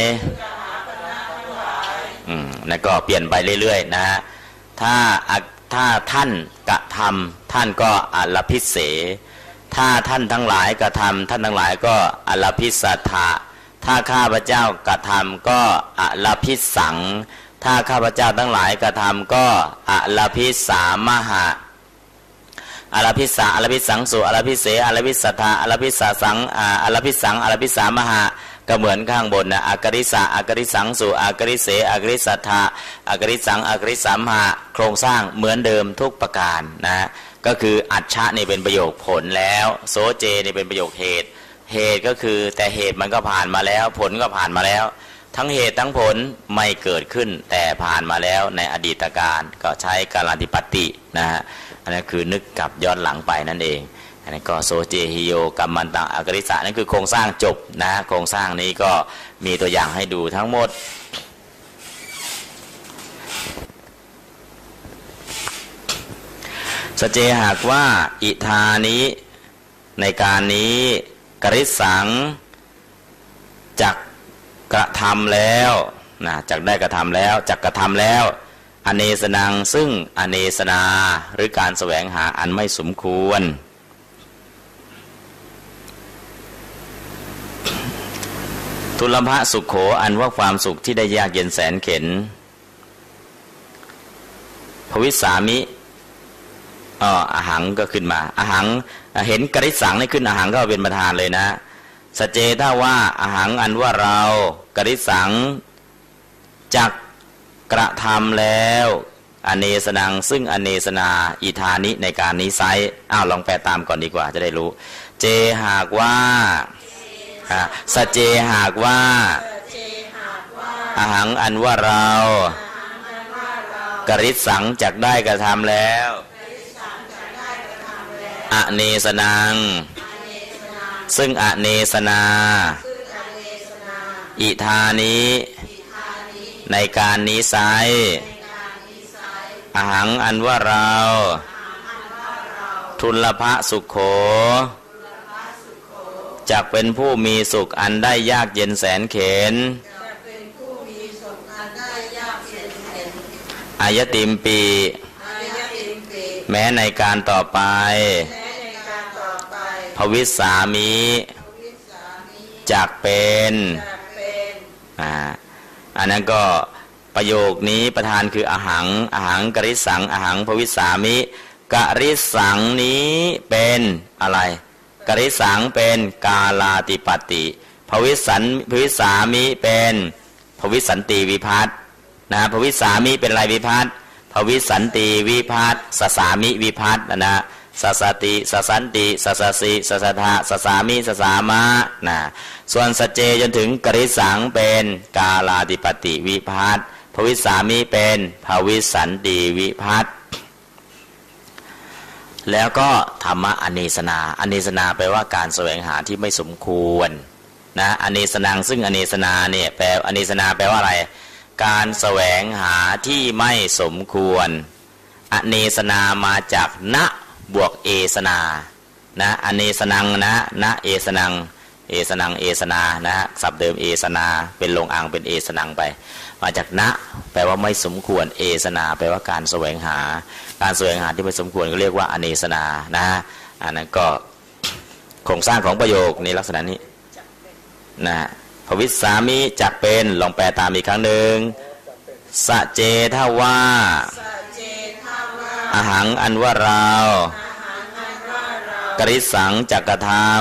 อืมแล้วก็เปลี่ยนไปเรื่อยๆนะฮะถ้าถ้าท่านกระทำท่านก็อลพิเสถ้าท่านทั้งหลายกระทำท่านทั้งหลายก็อลพิสัทธะถ้าข้าพเจ้ากระทำก็อลพิสังถ้าข้าพเจ้าทั้งหลายกระทำก็อลพิสามหะอลพิสาอลพิสังสุอลพิเสอลพิสัทธาอลพิสาสังอลพิสังอลพิสามหะก็เหมือนข้างบนนะอกริสะอกริสังสุอกริเสอกริสัทธาอกริสังอกริสามหะโครงสร้างเหมือนเดิมทุกประการนะก็คืออัชชะนี่เป็นประโยคผลแล้วโสเจนี่เป็นประโยคเหตุเหตุก็คือแต่เหตุมันก็ผ่านมาแล้วผลก็ผ่านมาแล้วทั้งเหตุทั้งผลไม่เกิดขึ้นแต่ผ่านมาแล้วในอดีตการก็ใช้กาลติปัตตินะฮะอันนั้นคือนึกกลับย้อนหลังไปนั่นเองอันนี้ก็โซเจฮิโยกัมมันตังอกริสะนั่นคือโครงสร้างจบนะโครงสร้างนี้ก็มีตัวอย่างให้ดูทั้งหมดสเจหากว่าอิทานี้ในการนี้กริสังจักกระทำแล้วนะจักได้กระทำแล้วจักกระทำแล้วอเนสนังซึ่งอเนสนาหรือการแสวงหาอันไม่สมควรทุลภะสุขโขอันว่าความสุขที่ได้ยากเย็นแสนเข็ญภวิสามิอ๋ออาหังก็ขึ้นมาอาหังเห็นกริสังนี่ขึ้นอาหังก็เป็นประธานเลยนะสเจถ้าว่าอาหังอันว่าเรากริสังจักกระทำแล้วอเนสนังซึ่งอเนสนาอิธานิในการนี้ไซอ้าวลองแปลตามก่อนดีกว่าจะได้รู้เจหากว่าสเจหากว่าอาหังอันว่าเรากริสังจักได้กระทำแล้วอเนสนังซึ่งอเนสนาอิธานิในการนี้ไซอาหังอันว่าเราทุลภะสุขโขจักเป็นผู้มีสุขอันได้ยากเย็นแสนเข็ญอายติมปีแม้ในการต่อไปภวิสามิจักเป็นอ่าอันนั้นก็ปประโยคนี้ประธานคืออหังอหังกริสังอหังภวิสามิกริสังนี้เป็นอะไรกริสังเป็นกาลาติปติภวิสันภวิสามิเป็นภวิสันติวิภัตนะภวิสามิเป็นอะไรวิภัตภวิสันติวิภัตสสามิวิภัตนะสสติสสันติสสสิสสทะสสามิสสามะนะส่วนสเจจนถึงกริสังเป็นกาลาติปติวิภัตภวิสามิเป็นภวิสันติวิภัตแล้วก็ธรรมะอเนสนาอเนสนาแปลว่าการแสวงหาที่ไม่สมควรนะอเนสนังซึ่งอเนสนาเนี่ยแปลอเนสนาแปลว่าอะไรการแสวงหาที่ไม่สมควรอเนสนามาจากณบวกเอสนานะอเนสนังนะณเอสนังเอสนังเอสนานะศัพท์เดิมเอสนาเป็นลงอังเป็นเอสนังไปมาจากณแปลว่าไม่สมควรเอสนาแปลว่าการแสวงหาการแสวงหาที่ไม่สมควรก็เรียกว่าอเนสนานะอันนั้นก็โครงสร้างของประโยคในลักษณะนี้นะภวิสามิจักเป็นลองแปลตามอีกครั้งหนึ่งสะเจทว่าอหังอันว่าเรากริสังจักกธรรม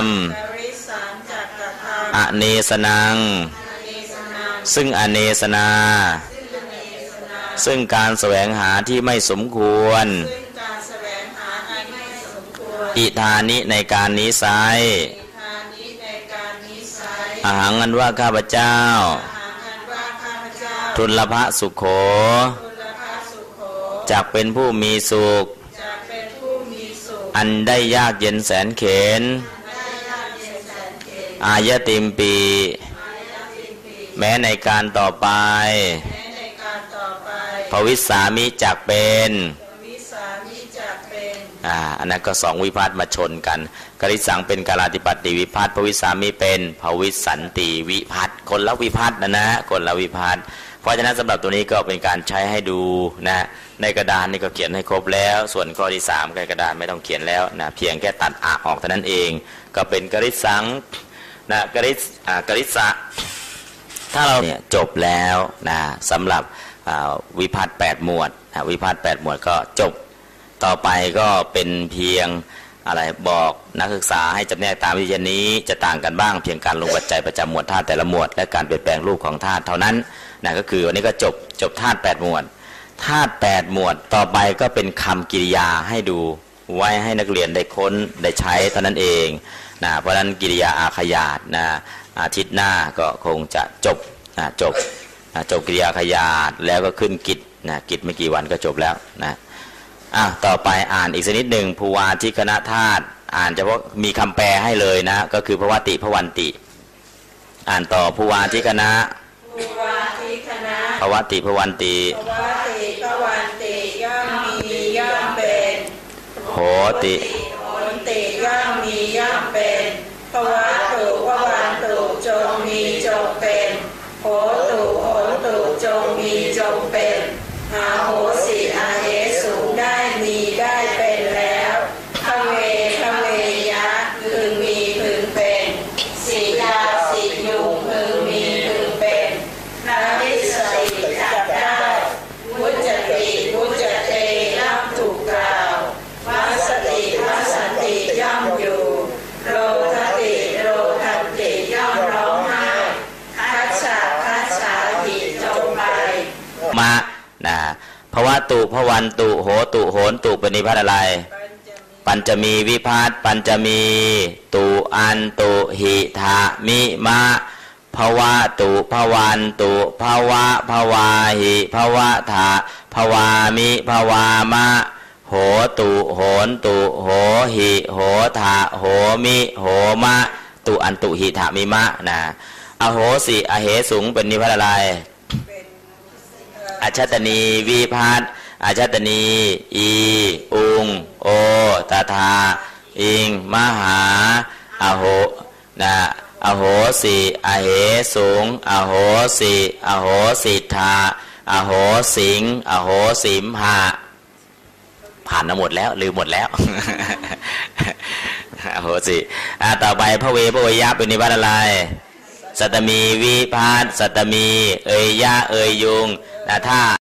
อเนสนังซึ่งอเนสนาซึ่งการแสวงหาที่ไม่สมควรอิทานิในการนี้ไซอหังอันว่าข้าพเจ้าทุลภสุโขจักเป็นผู้มีสุขอันได้ยากเย็นแสนเข็ญอายติมปีแม้ในการต่อไปภวิสามิจักเป็นอ่าอันนั้นก็สองวิภัตมาชนกันกริสังเป็นกาลาติปัตติวิภัตภวิสามิเป็นภวิสันติวิภัตคนละวิภัตนะนะคนละวิภัตเพราะฉะนั้นสำหรับตัวนี้ก็เป็นการใช้ให้ดูนะในกระดานนี่ก็เขียนให้ครบแล้วส่วนข้อที่สามในกระดานไม่ต้องเขียนแล้วนะเพียงแค่ตัดอะออกเท่านั้นเองก็เป็นกริสังนะกริสอ่ากริสะถ้าเราเนี่ยจบแล้วนะสำหรับวิภัตแปดหมวดวิภัตแปดหมวดก็จบต่อไปก็เป็นเพียงอะไรบอกนักศึกษาให้จำแนกตามวิธีนี้จะต่างกันบ้างเพียงการลงปัจจัยประจำหมวดธาตุแต่ละหมวดและการเปลี่ยนแปลงรูปของธาตุเท่านั้นนะก็คือวันนี้ก็จบจบธาตุแปดหมวดธาตุแปดหมวดต่อไปก็เป็นคำกริยาให้ดูไว้ให้นักเรียนได้ค้นได้ใช้เท่านั้นเองนะเพราะฉะนั้นกิริยาอาขยาตนะอาทิตย์หน้าก็คงจะจบนะจบนะจบกิริยาอาขยาตแล้วก็ขึ้นกิจนะกิจไม่กี่วันก็จบแล้วนะอ่ะต่อไปอ่านอีกสักนิดหนึ่งภูวาทิคณธาตุอ่านเฉพาะมีคำแปลให้เลยนะก็คือภวติภวันติอ่านต่อภูวาทิคณะภูวาทิคณะภวติภวันติภวติภวันติย่อมมีย่อมเป็นโหติโหติย่อมมีย่อมเป็นภวตุภวันตุจงมีจงเป็นโหตุโหตุจงมีจงเป็นอาโหสิอาเหสุได้มีได้เป็นแล้วทเวทเวยะพึงมีพึงเป็นสียาสียุงพึงมีพึงเป็นนาวิสติจักได้วุจติวุจเตย่อมถูกกล่าววัสติวัสันติย่อมอยู่โรทติโรทันติย่อมร้องไห้คัจฉาคัจฉาหิจงไปมานะภวตุภวันตุโหตุโหนตุเป็นนิพพานอะไรปัญจมีวิภัตปัญจมีตุอันตุหิทะมิมะภวตุภวันตุภวะภวาหิภวะทะภวามิภวามะโหตุโหนตุโหหิโหทะโหมิโหมะตุอันตุหิทะมิมะนะอโหสิอเหสุงเป็นนิพพานอะไรอาชตนีวิภัตอาชตนีอีอุงโอตถาอิงมหาอโหนะอโหสิอเหสุงอโหสิอโหสิทธาอโหสิงอโหสิมหะผ่านมาหมดแล้วลืมหมดแล้วอโหสิอ่าต่อไปพระเวพระวยะเป็นนิพพานอะไรสัตมีวิภัตสัตมีเอยยะเอยยุงนะถ้า